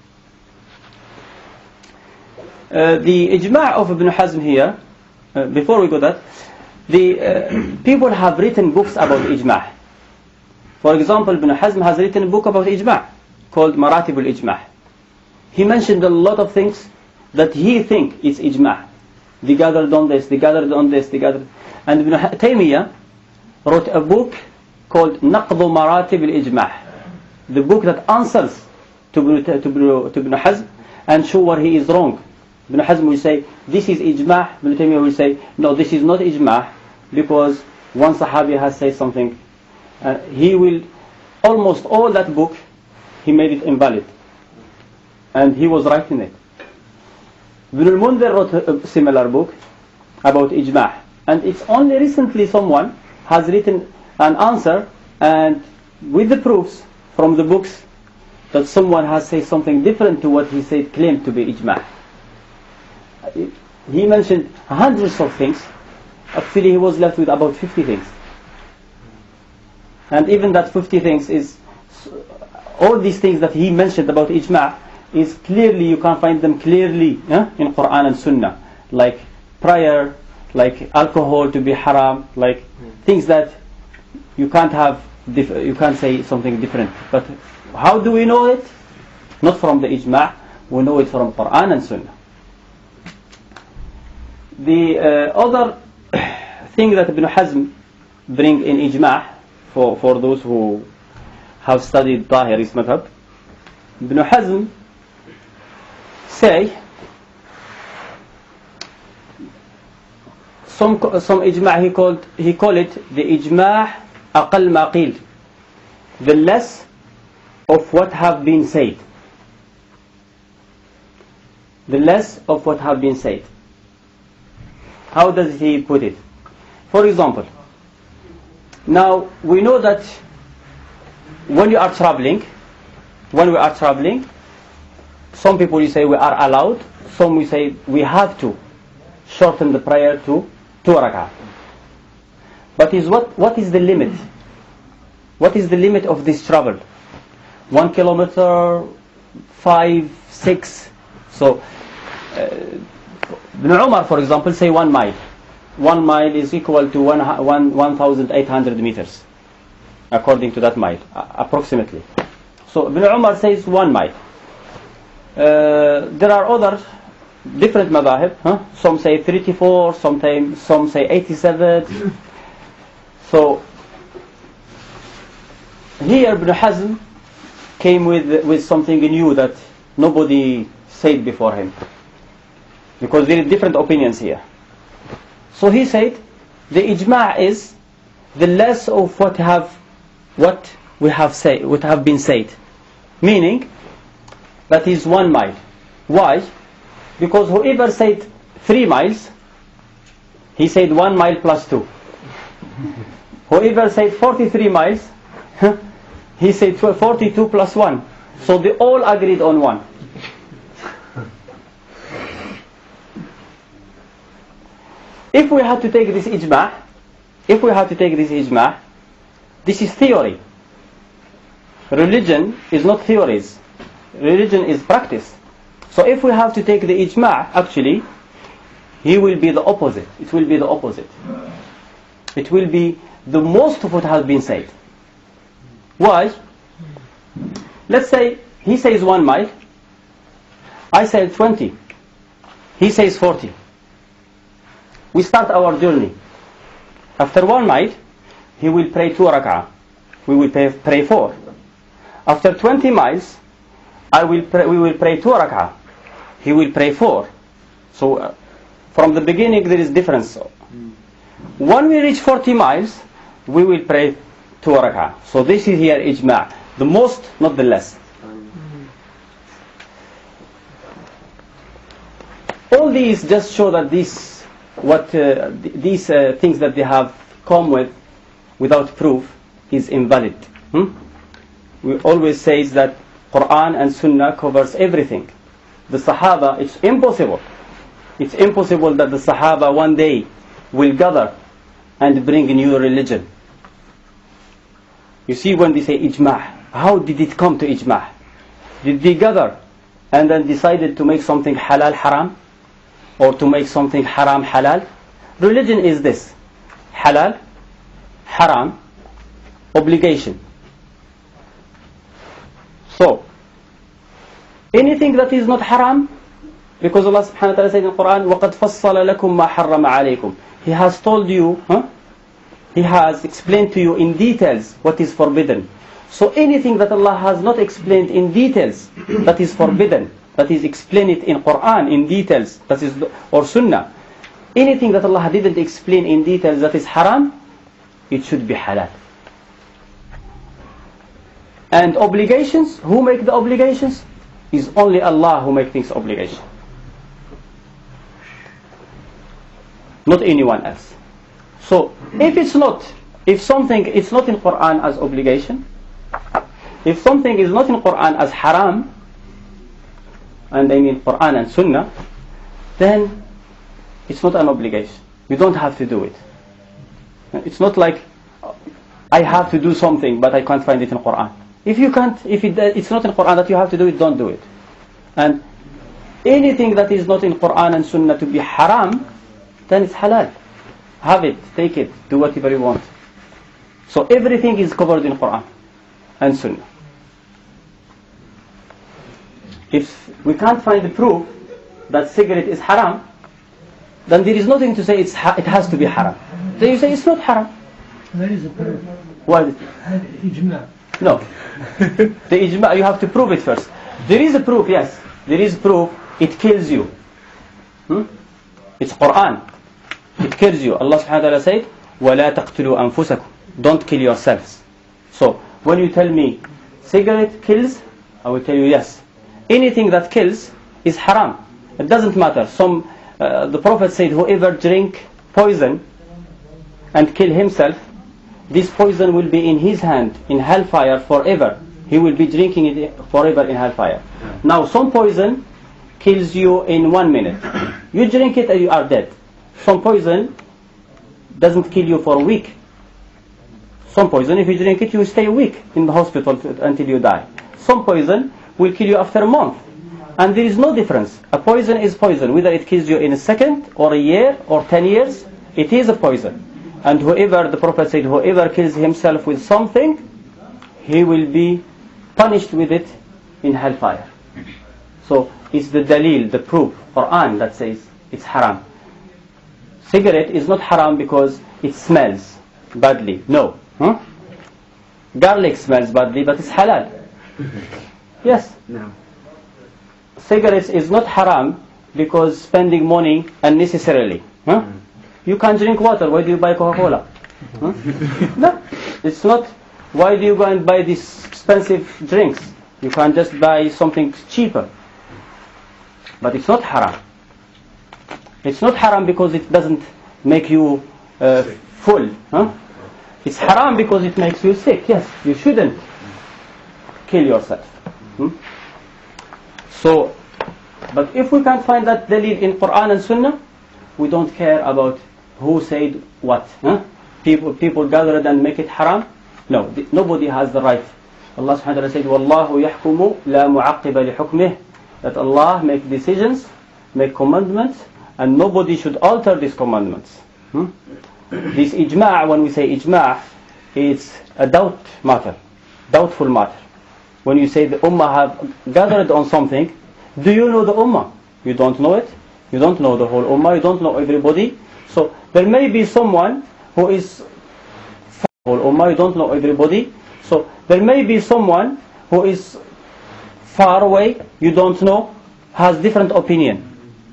The ijma' of Ibn Hazm here, before we go that, the people have written books about ijma'. For example, Ibn Hazm has written a book about ijma' called Maratib al-Ijma'. He mentioned a lot of things that he think is ijma'. They gathered on this, they gathered on this, they gathered. And Ibn Taymiyyah wrote a book called Naqdu Maratib al-Ijma', the book that answers to Ibn Hazm and show where he is wrong. Ibn Hazm will say, this is ijma'. Ibn Taymiyyah will say, no, this is not ijma', because one Sahabi has said something. He will, almost all that book, he made it invalid. And he was right in it. Ibn al-Mundhir wrote a similar book about ijma'. And it's only recently someone has written an answer, and with the proofs from the books, that someone has said something different to what he said, claimed to be ijma'. He mentioned hundreds of things. Actually, he was left with about 50 things. And even that 50 things is, all these things that he mentioned about ijma' is clearly, you can find them clearly in Quran and Sunnah. Like prayer, like alcohol to be haram, like things that you can't have, you can't say something different. But how do we know it? Not from the ijma', we know it from Quran and Sunnah. The other thing that Ibn Hazm bring in ijma' for those who have studied Tahiri's madhab, Ibn Hazm say some ijma' he called it the ijma' أقل ما قيل, the less of what have been said. The less of what have been said. How does he put it? For example, now we know that when we are traveling, some people say we are allowed, some we say we have to shorten the prayer to 2 rak'ah. But what is the limit? What is the limit of this travel? 1 kilometer, 5, 6. So Ibn Umar, for example, say 1 mile. 1 mile is equal to 1,800 meters, according to that mile, approximately. So Ibn Umar says 1 mile. There are other different madhahib. Some say 34, some say 87. So here Ibn Hazm came with something new that nobody said before him, because there are different opinions here. So he said the ijma' is the less of what have been said, meaning that is 1 mile. Why? Because whoever said 3 miles, he said 1 mile plus 2. Whoever said 43 miles, he said 42 plus 1. So they all agreed on 1. If we had to take this ijma', this is theory. Religion is not theories. Religion is practice. So if we have to take the ijma', actually, he will be the opposite. It will be the opposite. It will be the most of what has been said. Why? Let's say he says 1 mile, I say 20, he says 40. We start our journey. After 1 mile, he will pray 2 rak'ah. We will pray 4. After 20 miles, we will pray 2 rak'ah. He will pray 4. So from the beginning there is difference. When we reach 40 miles, we will pray 2 rak'ah. So this is here ijma'. The most, not the less. All these just show that these things that they have come with without proof is invalid. We always say that Quran and Sunnah covers everything. The Sahaba, it's impossible that the Sahaba one day will gather and bring a new religion. You see, when they say ijma', how did it come to ijma'? Did they gather and then decided to make something halal haram, or to make something haram halal? Religion is this: halal, haram, obligation. So anything that is not haram, because Allah subhanahu wa ta'ala said in the Quran, وَقَدْ فَصَّلَ لَكُمْ مَا حَرَّمَ عَلَيْكُمْ. He has told you, He has explained to you in details what is forbidden. So anything that Allah has not explained in details, that is forbidden, that is explained it in Quran in details, that is, or Sunnah, anything that Allah didn't explain in details that is haram, it should be halal. And obligations, who make the obligations? Is only Allah who makes things obligation, not anyone else. So if something is not in Quran as obligation, if something is not in Quran as haram, and I mean Quran and Sunnah, then it's not an obligation. You don't have to do it. It's not like I have to do something but I can't find it in Quran. If it's not in Quran that you have to do it, don't do it. And anything that is not in Quran and Sunnah to be haram, then it's halal. Have it, take it, do whatever you want. So everything is covered in Quran and Sunnah. If we can't find the proof that cigarette is haram, then there is nothing to say it has to be haram. Then you say it's not haram. There is a proof. What is it? Ijma'. No. The ijma', you have to prove it first. There is a proof, yes. There is proof. It kills you. It's Quran. It kills you. Allah subhanahu wa ta'ala said, وَلَا تَقْتُلُوا أَنفُسَكُمْ. don't kill yourselves. So when you tell me cigarette kills, I will tell you yes. Anything that kills is haram. It doesn't matter. The Prophet said, whoever drink poison and kill himself, this poison will be in his hand in hellfire forever. He will be drinking it forever in hellfire. Now some poison kills you in 1 minute. You drink it and you are dead. Some poison doesn't kill you for a week. Some poison, if you drink it, you stay a week in the hospital until you die. Some poison will kill you after a month. And there is no difference. A poison is poison. Whether it kills you in a second or a year or 10 years, it is a poison. And the Prophet said, whoever kills himself with something, he will be punished with it in hellfire. So it's the dalil, the proof, Quran that says it's haram. Cigarette is not haram because it smells badly. No. Garlic smells badly, but it's halal. Yes. No. Cigarettes is not haram because spending money unnecessarily. You can't drink water. Why do you buy Coca-Cola? No, it's not. Why do you go and buy these expensive drinks? You can just buy something cheaper. But it's not haram. It's not haram because it doesn't make you full. It's haram because it makes you sick. Yes, you shouldn't kill yourself. So, but if we can't find that dalil in Quran and Sunnah, we don't care about who said what. People gathered and make it haram. No, nobody has the right. Allah subhanahu wa ta'ala said, وَاللَّهُ يَحْكُمُ لَا مُعَقِّبَ لِحُكْمِهِ. That Allah make decisions, make commandments, and nobody should alter these commandments. This ijma', when we say ijma', it's a doubtful matter. When you say the ummah have gathered on something, do you know the ummah? You don't know it. You don't know the whole ummah. You don't know everybody. So there may be someone who is whole ummah. You don't know everybody. So there may be someone who is far away. You don't know, has different opinion.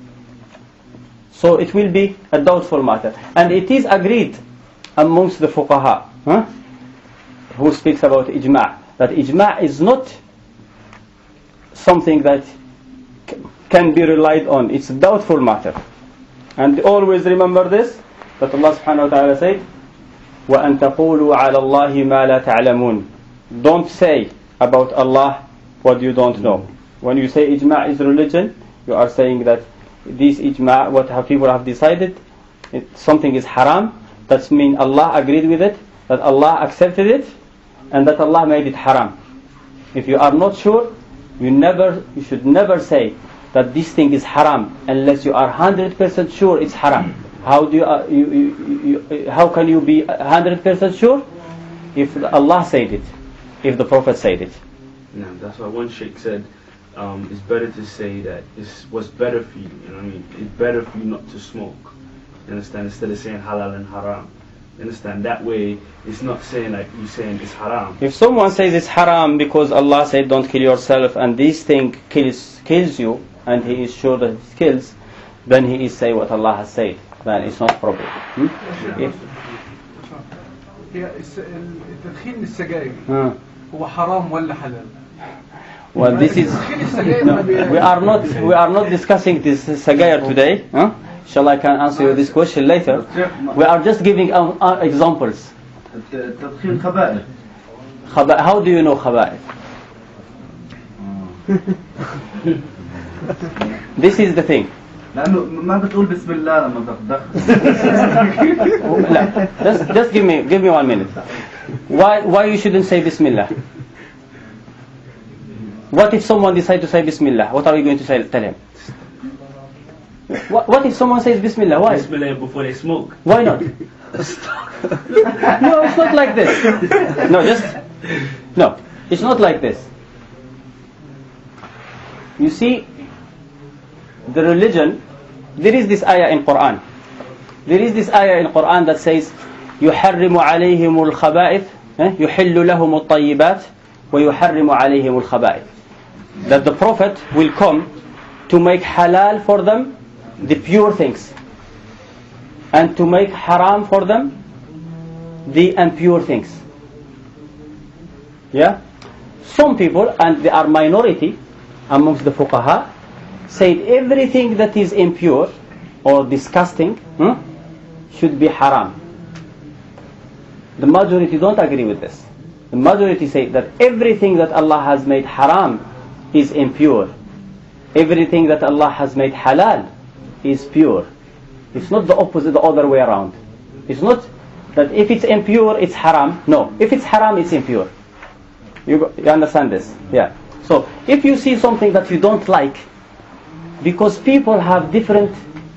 So it will be a doubtful matter. And it is agreed amongst the fuqaha who speaks about ijma', that ijma' is not something that can be relied on. It's a doubtful matter. And always remember this, that Allah subhanahu wa ta'ala said, وَأَن تَقُولُوا عَلَى اللَّهِ مَا لَا تَعْلَمُونَ. Don't say about Allah what you don't know. When you say ijma' is religion, you are saying that this ijma', what people have decided, something is haram. That means Allah agreed with it, that Allah accepted it, and that Allah made it haram. If you are not sure, you should never say that this thing is haram unless you are 100% sure it's haram. How can you be 100% sure? If Allah said it, if the Prophet said it. No, that's why one sheikh said, it's better to say that it's what's better for you. You know what I mean? It's better for you not to smoke. You understand? Instead of saying halal and haram. You understand? That way, it's not saying like you saying it's haram. If someone says it's haram because Allah said don't kill yourself, and this thing kills you, and he is sure that it kills, then he is saying what Allah has said. Then it's not proper. التدخين السجاير هو حرام ولا حلال؟ Well, this is we are not discussing this sagair today. Inshallah, I can answer you this question later. We are just giving examples. تدخين خبائث. How do you know khaba'ith? This is the thing. لأنه ما بتقول بسم الله لما لا, just give me 1 minute. Why you shouldn't say Bismillah? What if someone decides to say Bismillah? What are you going to tell him? What if someone says Bismillah? Why? Bismillah before they smoke. Why not? No, it's not like this. No, it's not like this. You see, the religion, there is this ayah in Quran. There is this ayah in Quran that says, يُحَرِّمُ عَلَيْهِمُ الْخَبَائِثِ يُحِلُّ لَهُمُ الطَّيِّبَاتِ وَيُحَرِّمُ عَلَيْهِمُ الْخَبَائِثِ. That the Prophet will come to make halal for them the pure things, and to make haram for them the impure things. Yeah? Some people, and they are minority amongst the fuqaha, said everything that is impure or disgusting should be haram. The majority don't agree with this. The majority say that everything that Allah has made haram is impure. Everything that Allah has made halal is pure. It's not the opposite, the other way around. It's not that if it's impure, it's haram. No, if it's haram, it's impure. You understand this? Yeah. So, if you see something that you don't like, because people have different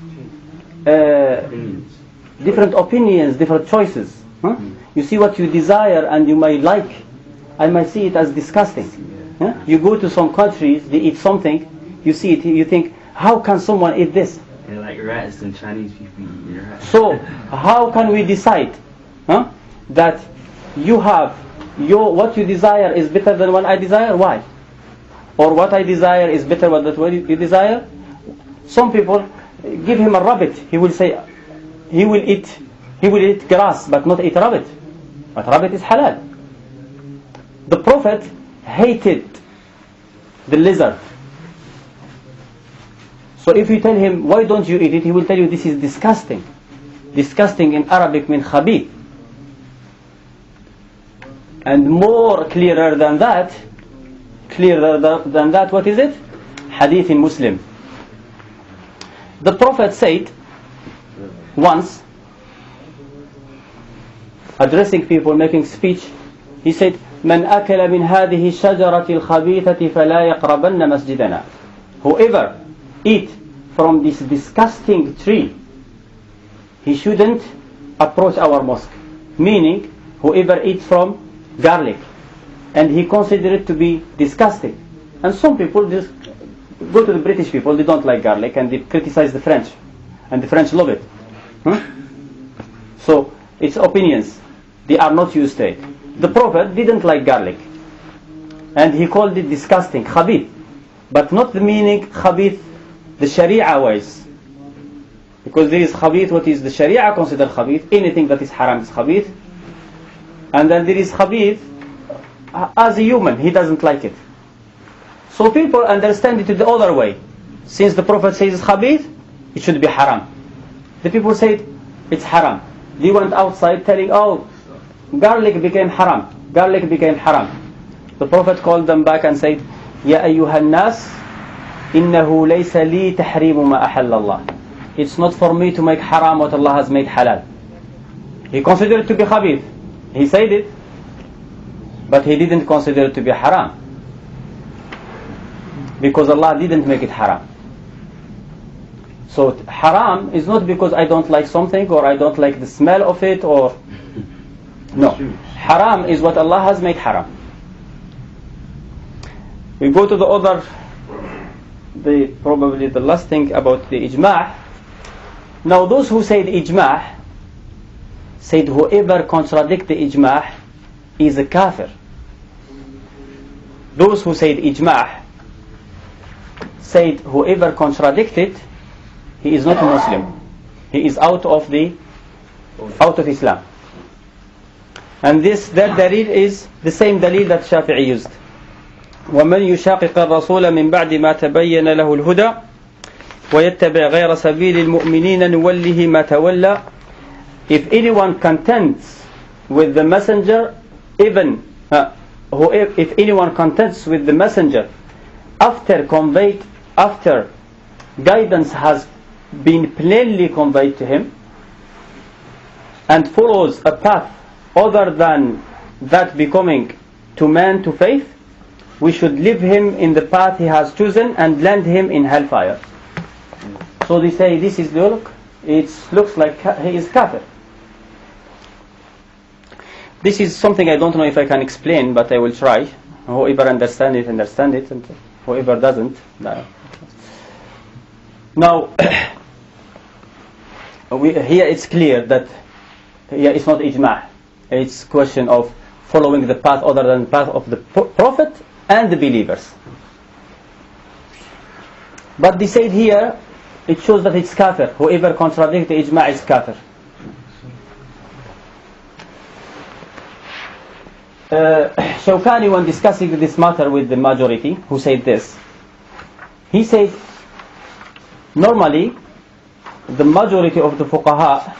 opinions, different choices. You see what you desire and you might like. I might see it as disgusting. You go to some countries, they eat something, you see it, you think, how can someone eat this? They're like rats and Chinese people eat rats. So, how can we decide that you have what you desire is better than what I desire? Why? Or what I desire is better than what you desire? Some people, give him a rabbit, he will say, he will eat grass but not eat rabbit. But rabbit is halal. The Prophet hated the lizard. So if you tell him, why don't you eat it? He will tell you, this is disgusting. Disgusting in Arabic means khabith. And more clearer than that, what is it? Hadith in Muslim. The Prophet said once, addressing people, making speech, he said, من أكل من هذه الشجرة الخبيثة فلا يقربن مسجدنا. Whoever eat from this disgusting tree, he shouldn't approach our mosque. Meaning, whoever eats from garlic, and he considers it to be disgusting. And some people just go to the British people, they don't like garlic, and they criticize the French, and the French love it. So, it's opinions. They are not used to it. The Prophet didn't like garlic, and he called it disgusting, khabith. But not the meaning khabith the Sharia wise. Because there is khabith, what is the Sharia considered khabith. Anything that is haram is khabith. And then there is khabith as a human, he doesn't like it. So people understand it the other way. Since the Prophet says khabith, it should be haram. The people said it's haram. They went outside telling, oh, garlic became haram. Garlic became haram. The Prophet called them back and said, Ya ayyuhan nas, innahu laysa li tahrimu ma ahalla Allah. It's not for me to make haram what Allah has made halal. He considered it to be khabith. He said it, but he didn't consider it to be haram. Because Allah didn't make it haram. So haram is not because I don't like something or I don't like the smell of it or... No. Haram is what Allah has made haram. We go to the other, probably the last thing about the ijma'. Now those who said ijma' said whoever contradicts the ijma' is a kafir. Those who said ijma' said whoever contradicts it, he is not a Muslim. He is out of Islam. And that dalil is the same dalil that Shafi'i used. وَمَنْ يُشَاقِقَ الرَّسُولَ مِنْ بَعْدِ مَا تَبَيَّنَ لَهُ الْهُدَى وَيَتَّبِعْ غَيْرَ سَبِيلِ الْمُؤْمِنِينَ نُوَلِّهِ مَا تَوَلَّى. If anyone contends with the messenger, if anyone contends with the messenger after guidance has been plainly conveyed to him, and follows a path other than that becoming to man to faith, we should leave him in the path he has chosen and land him in hellfire. So they say this is it looks like he is kafir. This is something I don't know if I can explain, but I will try. Whoever understands it, and whoever doesn't. Now, here it's clear that here it's not ijma'. It's question of following the path other than the path of the Prophet and the believers. But they said here, it shows that it's kafir. Whoever contradicts the ijma' is kafir. Shawkani, when discussing this matter with the majority, who said this, he said, normally, the majority of the fuqaha,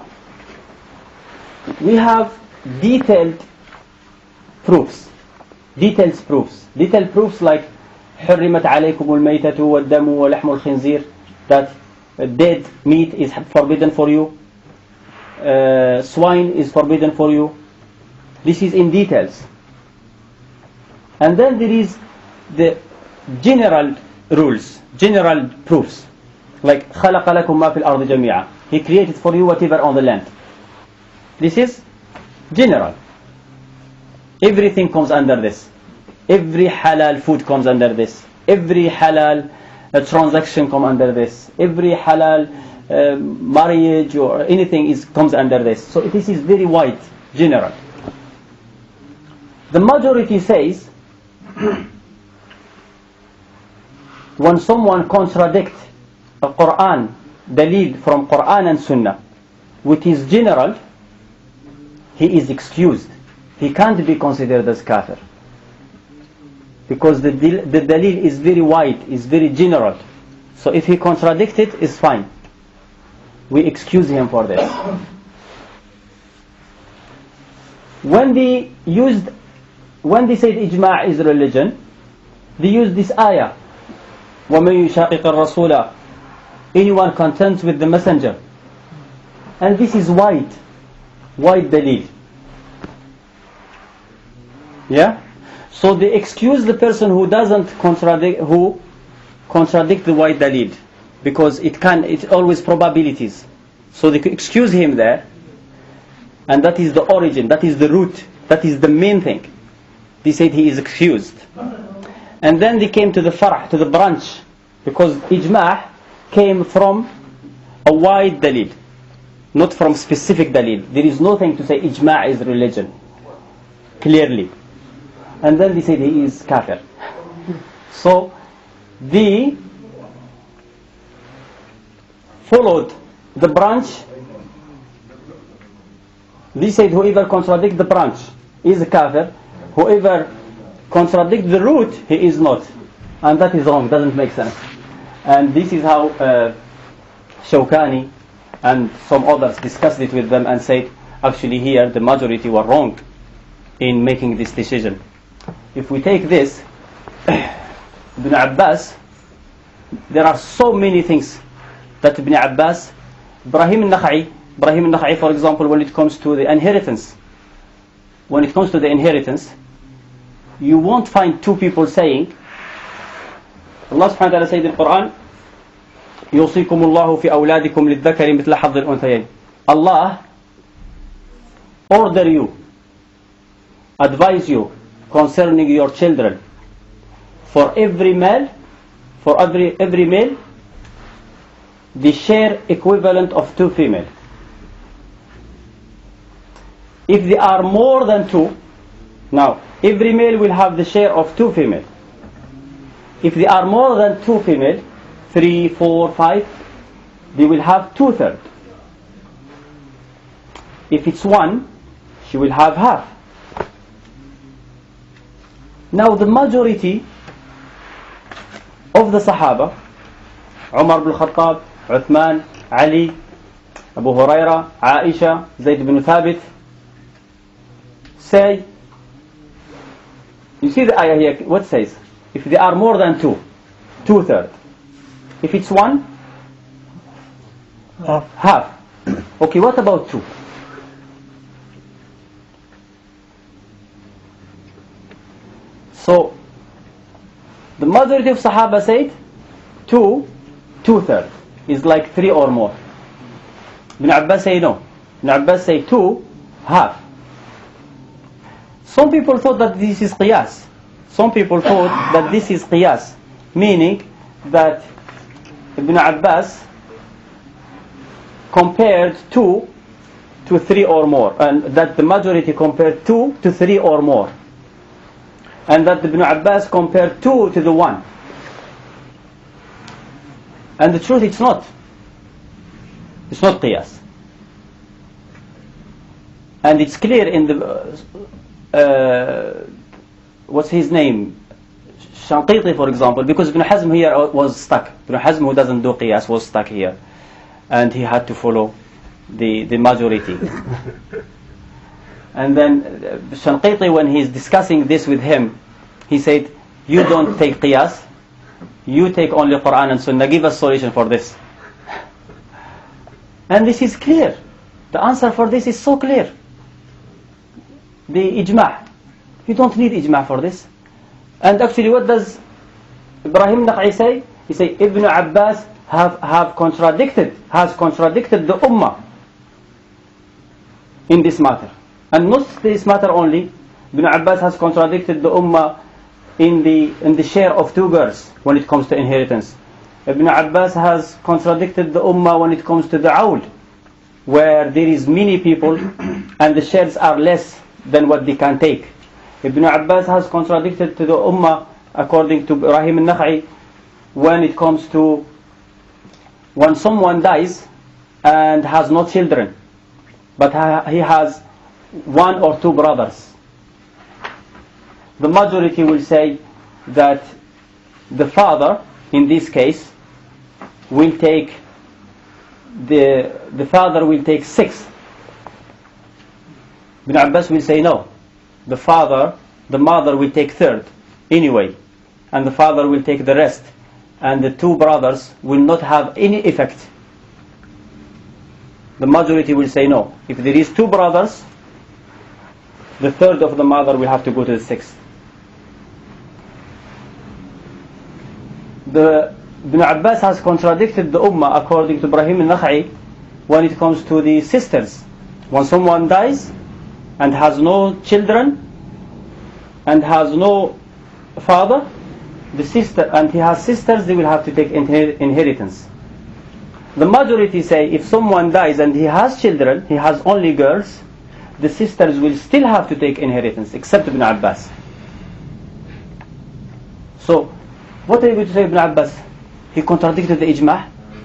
we have detailed proofs. Detailed proofs like حرمت عليكم الميتة والدم ولحم الخنزير, that dead meat is forbidden for you, swine is forbidden for you. This is in details. And then there is the general rules, general proofs, like خلق لكم ما في الأرض جميعا, he created for you whatever on the land. This is general. Everything comes under this. Every halal food comes under this. Every halal transaction comes under this. Every halal marriage or anything comes under this. So this is very wide, general. The majority says when someone contradicts a Quran, dalil from Quran and Sunnah, which is general, he is excused. He can't be considered as kafir. Because the dalil is very wide, is very general. So if he contradicts it, it's fine. We excuse him for this. When they said ijma' is religion, they used this ayah, وَمَن يُشَاقِقَ الرَّسُولَ, anyone contends with the messenger. And this is wide dalil. Yeah? So they excuse the person who doesn't contradict the wide dalil, because it's always probabilities. So they excuse him there, and that is the origin, that is the root, that is the main thing. They said he is excused. And then they came to the farh, to the branch, because ijma' came from a wide dalil, not from specific dalil. There is nothing to say ijma' is religion, clearly. And then they said he is kafir. So they followed the branch. They said whoever contradicts the branch is a kafir. Whoever contradicts the root, he is not. And that is wrong, doesn't make sense. And this is how Shawkani and some others discussed it with them and said, actually here the majority were wrong in making this decision. If we take this, Ibn Abbas, there are so many things that Ibn Abbas, Ibrahim al-Nakha'i, for example, when it comes to the inheritance, you won't find two people saying, Allah subhanahu wa ta'ala said in the Quran, يوصيكم الله في أولادكم للذكر مثل حظ الأنثيين. Allah order you, advise you concerning your children, for every male, the share equivalent of two female. If they are more than two, now every male will have the share of two female. If they are more than two female, 3, 4, 5, they will have 2/3. If it's one, she will have half. Now the majority of the Sahaba, Umar ibn Khattab, Uthman, Ali, Abu Huraira, Aisha, Zayd ibn Thabit, say, you see the ayah here, what says? If they are more than two, 2/3. If it's one, half. Okay, what about two? So, the majority of Sahaba said 2/3 is like 3 or more. Ibn Abbas say no. Ibn Abbas say 2, half. Some people thought that this is qiyas. Meaning that Ibn Abbas compared 2 to 3 or more, and that the majority compared 2 to 3 or more, and that Ibn Abbas compared 2 to the 1. And the truth, it's not qiyas. And it's clear in the what's his name? Shanqiti, for example, because Ibn Hazm here was stuck. Ibn Hazm, who doesn't do qiyas, was stuck here. And he had to follow the majority. And then Shanqiti, when he's discussing this with him, he said, you don't take qiyas, you take only Quran and Sunnah, give us solution for this. And this is clear. The answer for this is so clear. The ijma'. You don't need ijma' for this. And actually, what does Ibrahim Nakhai say? He say Ibn Abbas has contradicted the Ummah in this matter. And not this matter only. Ibn Abbas has contradicted the Ummah in the share of two girls when it comes to inheritance. Ibn Abbas has contradicted the Ummah when it comes to the awl, where there is many people and the shares are less than what they can take. Ibn Abbas has contradicted to the Ummah, according to Ibrahim al-Nakhai, when it comes to when someone dies and has no children, but he has one or two brothers. The majority will say that the father, in this case, will take the father will take 6. Ibn Abbas will say no. The mother will take 1/3 anyway, and the father will take the rest, and the two brothers will not have any effect. The majority will say no. If there is 2 brothers, the 1/3 of the mother will have to go to the 6th. Ibn Abbas has contradicted the Ummah, according to Ibrahim al-Nakhai, when it comes to the sisters. When someone dies and has no children and has no father, the sister and he has sisters, they will have to take inheritance. The majority say if someone dies and he has children, he has only girls, the sisters will still have to take inheritance, except Ibn Abbas. So, what are you going to say, Ibn Abbas? He contradicted the ijma'?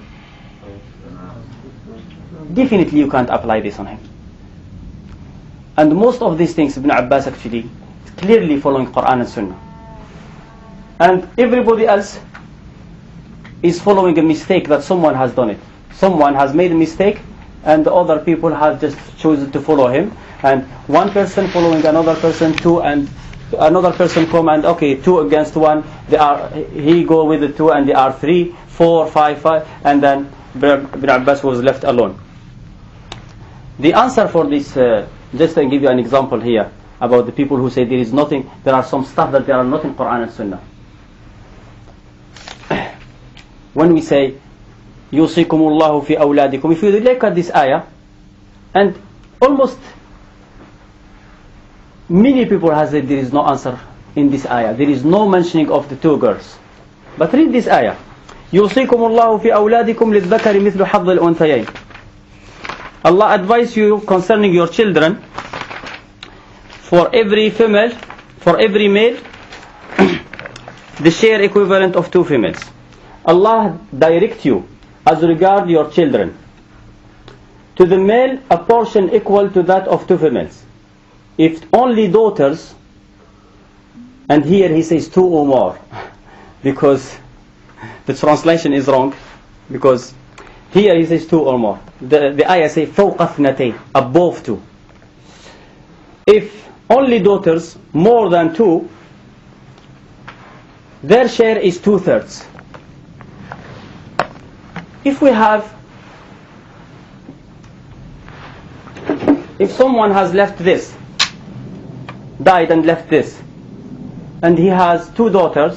Definitely you can't apply this on him. And most of these things, Ibn Abbas actually is clearly following Quran and Sunnah. And everybody else is following a mistake that someone has done it. Someone has made a mistake and the other people have just chosen to follow him. And one person following another person, 2, and another person come and okay, 2 against 1, he go with the 2 and they are 3, 4, 5, and then Ibn Abbas was left alone. The answer for this, just to give you an example here about the people who say there are some stuff that there are not in Quran and Sunnah. When we say يوصيكم الله في أولادكم, if you look at this ayah, and almost many people have said there is no answer in this ayah. There is no mentioning of the 2 girls. But read this ayah. يوصيكم الله في أولادكم للذكر مثل حظ الأنثيين. Allah advise you concerning your children, for every male, the share equivalent of 2 females. Allah direct you as regard your children. To the male, a portion equal to that of 2 females. If only daughters, and here he says 2 or more, because the translation is wrong, because here he says 2 or more. The ayah says فوق اثنتين, above 2. If only daughters more than 2, their share is 2/3. If someone has left this, died and left this, and he has 2 daughters,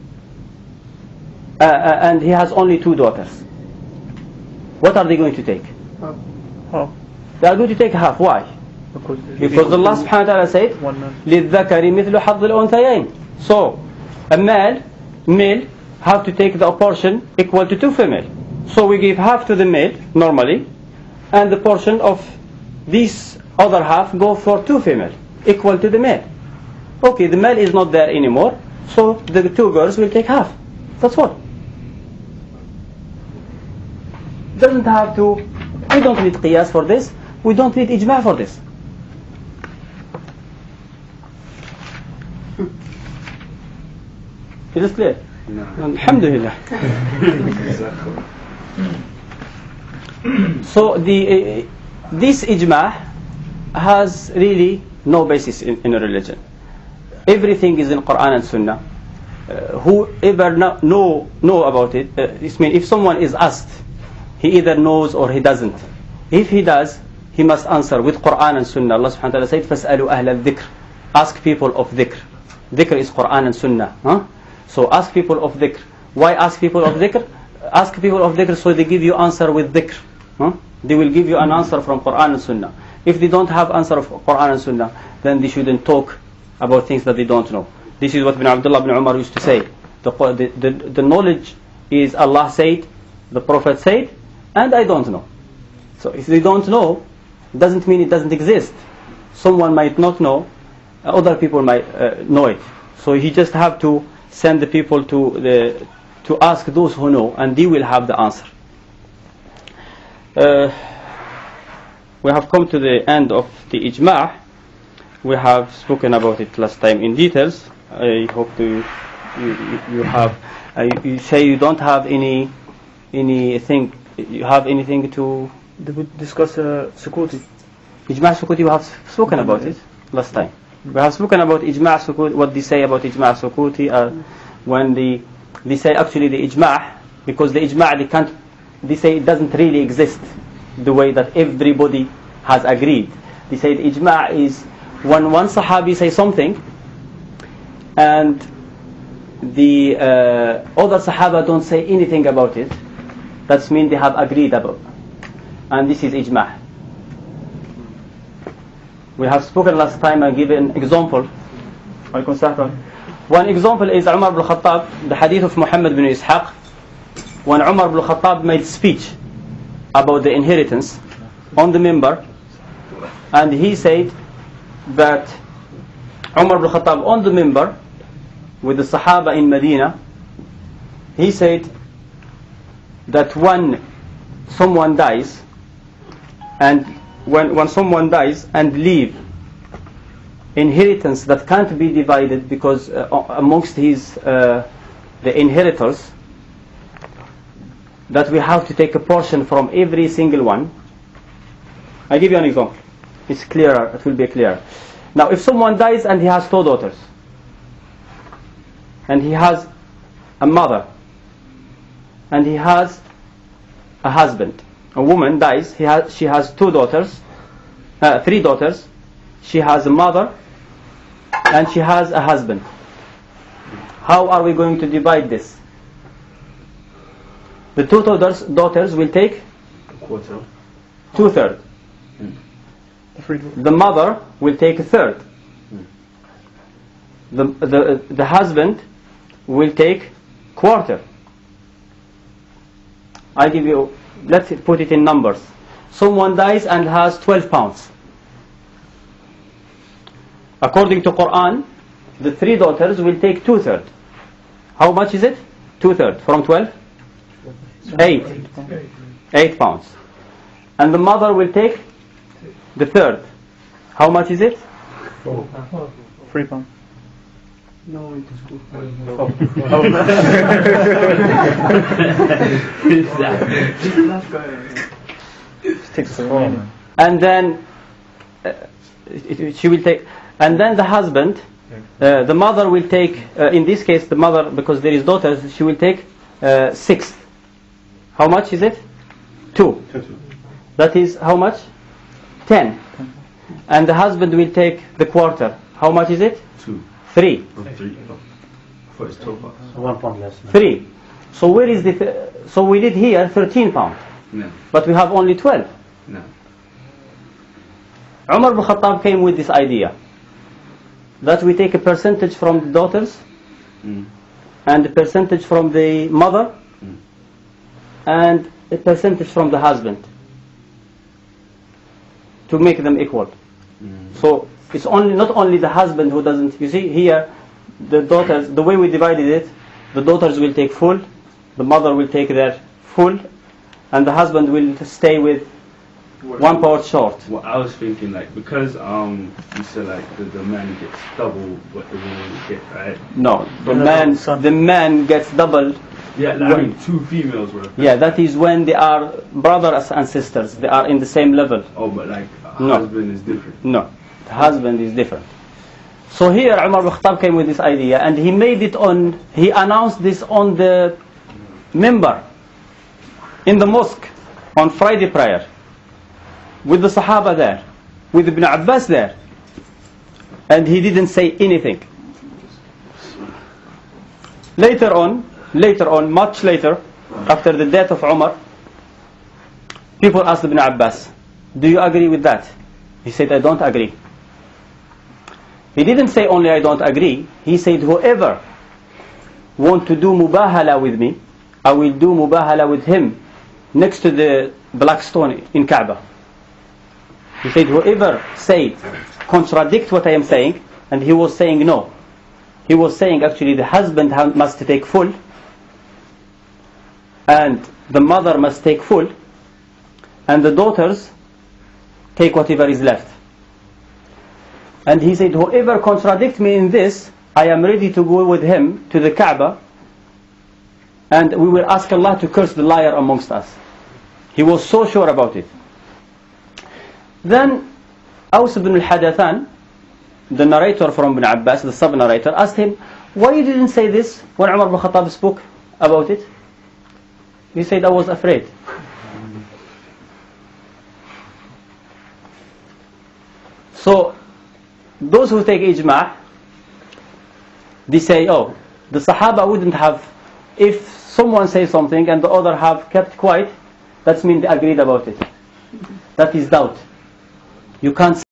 and he has only 2 daughters, what are they going to take? Half. They are going to take half. Why? Because Allah subhanahu wa ta'ala said لِلذَّكَرِ مِثْلُ حَظِّ الْأُنْثَيَيْنِ. So a male have to take the portion equal to 2 female. So we give half to the male normally, and the portion of this other half go for 2 female, equal to the male. Okay, the male is not there anymore, so the 2 girls will take half. That's all. Doesn't have to. We don't need qiyas for this. We don't need ijma' for this. Is it clear? No. Alhamdulillah. So this ijma' has really no basis in a religion. Everything is in Quran and Sunnah. Whoever know about it, this means if someone is asked, he either knows or he doesn't. If he does, he must answer with Quran and Sunnah. Allah subhanahu wa ta'ala said, فَاسْأَلُوا أَهْلَ الذِّكْرِ. Ask people of dhikr. Dhikr is Quran and Sunnah. So ask people of dhikr. Why ask people of dhikr? Ask people of dhikr so they give you answer with dhikr. They will give you an answer from Quran and Sunnah. If they don't have answer of Quran and Sunnah, then they shouldn't talk about things that they don't know. This is what Ibn Abdullah ibn Umar used to say. The knowledge is Allah said, the Prophet said, and I don't know. So if they don't know, it doesn't mean it doesn't exist. Someone might not know, other people might know it. So he just have to send the people to ask those who know, and they will have the answer. We have come to the end of the ijma'. We have spoken about it last time in details. I hope you have. You say you don't have anything. You have anything to discuss sukuti. Ijma' sukuti. We have spoken about it last time. We have spoken about ijma' sukuti. What they say about ijma' sukuti when they say actually the ijma', because the ijma' they say it doesn't really exist the way that everybody has agreed. They say the ijma' is when one sahabi say something and the other sahaba don't say anything about it, that means they have agreed about, and this is ijma'. We have spoken last time and given an example. One example is Umar ibn Khattab, the hadith of Muhammad ibn Ishaq, when Umar ibn Khattab made speech about the inheritance on the minbar, and he said that Umar ibn Khattab on the minbar with the Sahaba in Medina, he said that when someone dies and when someone dies and leave inheritance that can't be divided because amongst the inheritors, that we have to take a portion from every single one. I give you an example. It's clearer. It will be clearer. Now, if someone dies and he has 2 daughters, and he has a mother, and he has a husband. A woman dies. She has 2 daughters, 3 daughters. She has a mother, and she has a husband. How are we going to divide this? The 2 daughters will take quarter, 2/3. The mother will take 1/3. The husband will take 1/4. I give you. Let's put it in numbers. Someone dies and has 12 pounds. According to Quran, the 3 daughters will take 2/3. How much is it? 2/3 from 12. 8 pounds. And the mother will take the 1/3. How much is it? 3 pounds. No, it is good. And then she will take, and then the husband, the mother will take, in this case the mother, because there is daughters, she will take 6. How much is it? 2. That is how much? 10. And the husband will take the 1/4. How much is it? 2. 3. 1 pound less. 3. So where is the? So we did here 13 pounds. No. But we have only 12. No. Umar ibn Khattab came with this idea that we take a percentage from the daughters and a percentage from the mother and a percentage from the husband to make them equal. So it's not only the husband who doesn't. You see here, the daughters, the way we divided it, the daughters will take full, the mother will take their full, and the husband will stay with 1 part short. Well, I was thinking like, because you said like the man gets double what the woman get, right? No, the man gets double. Yeah, I mean 2 females were. Yeah, that is when they are brothers and sisters. They are in the same level. Oh, but like husband is different. No, the husband is different. So here Umar ibn Khattab came with this idea, and he made it on. He announced this on the minbar in the mosque on Friday prayer, with the Sahaba there, with Ibn Abbas there, and he didn't say anything. Later on, much later, after the death of Umar, people asked Ibn Abbas, do you agree with that? He said, I don't agree. He didn't say only I don't agree. He said, whoever want to do mubahala with me, I will do mubahala with him next to the black stone in Kaaba. He said, whoever said, contradict what I am saying, and he was saying no. He was saying actually the husband must take full, and the mother must take full, and the daughters take whatever is left. And he said, whoever contradicts me in this, I am ready to go with him to the Kaaba, and we will ask Allah to curse the liar amongst us. He was so sure about it. Then Aws ibn al-Hadathan, the narrator from Ibn Abbas, the sub-narrator, asked him, why you didn't say this when Umar ibn Khattab spoke about it? He said, I was afraid. So those who take ijma', they say, oh, the Sahaba wouldn't have, if someone says something and the other have kept quiet, that means they agreed about it. That is doubt. You can't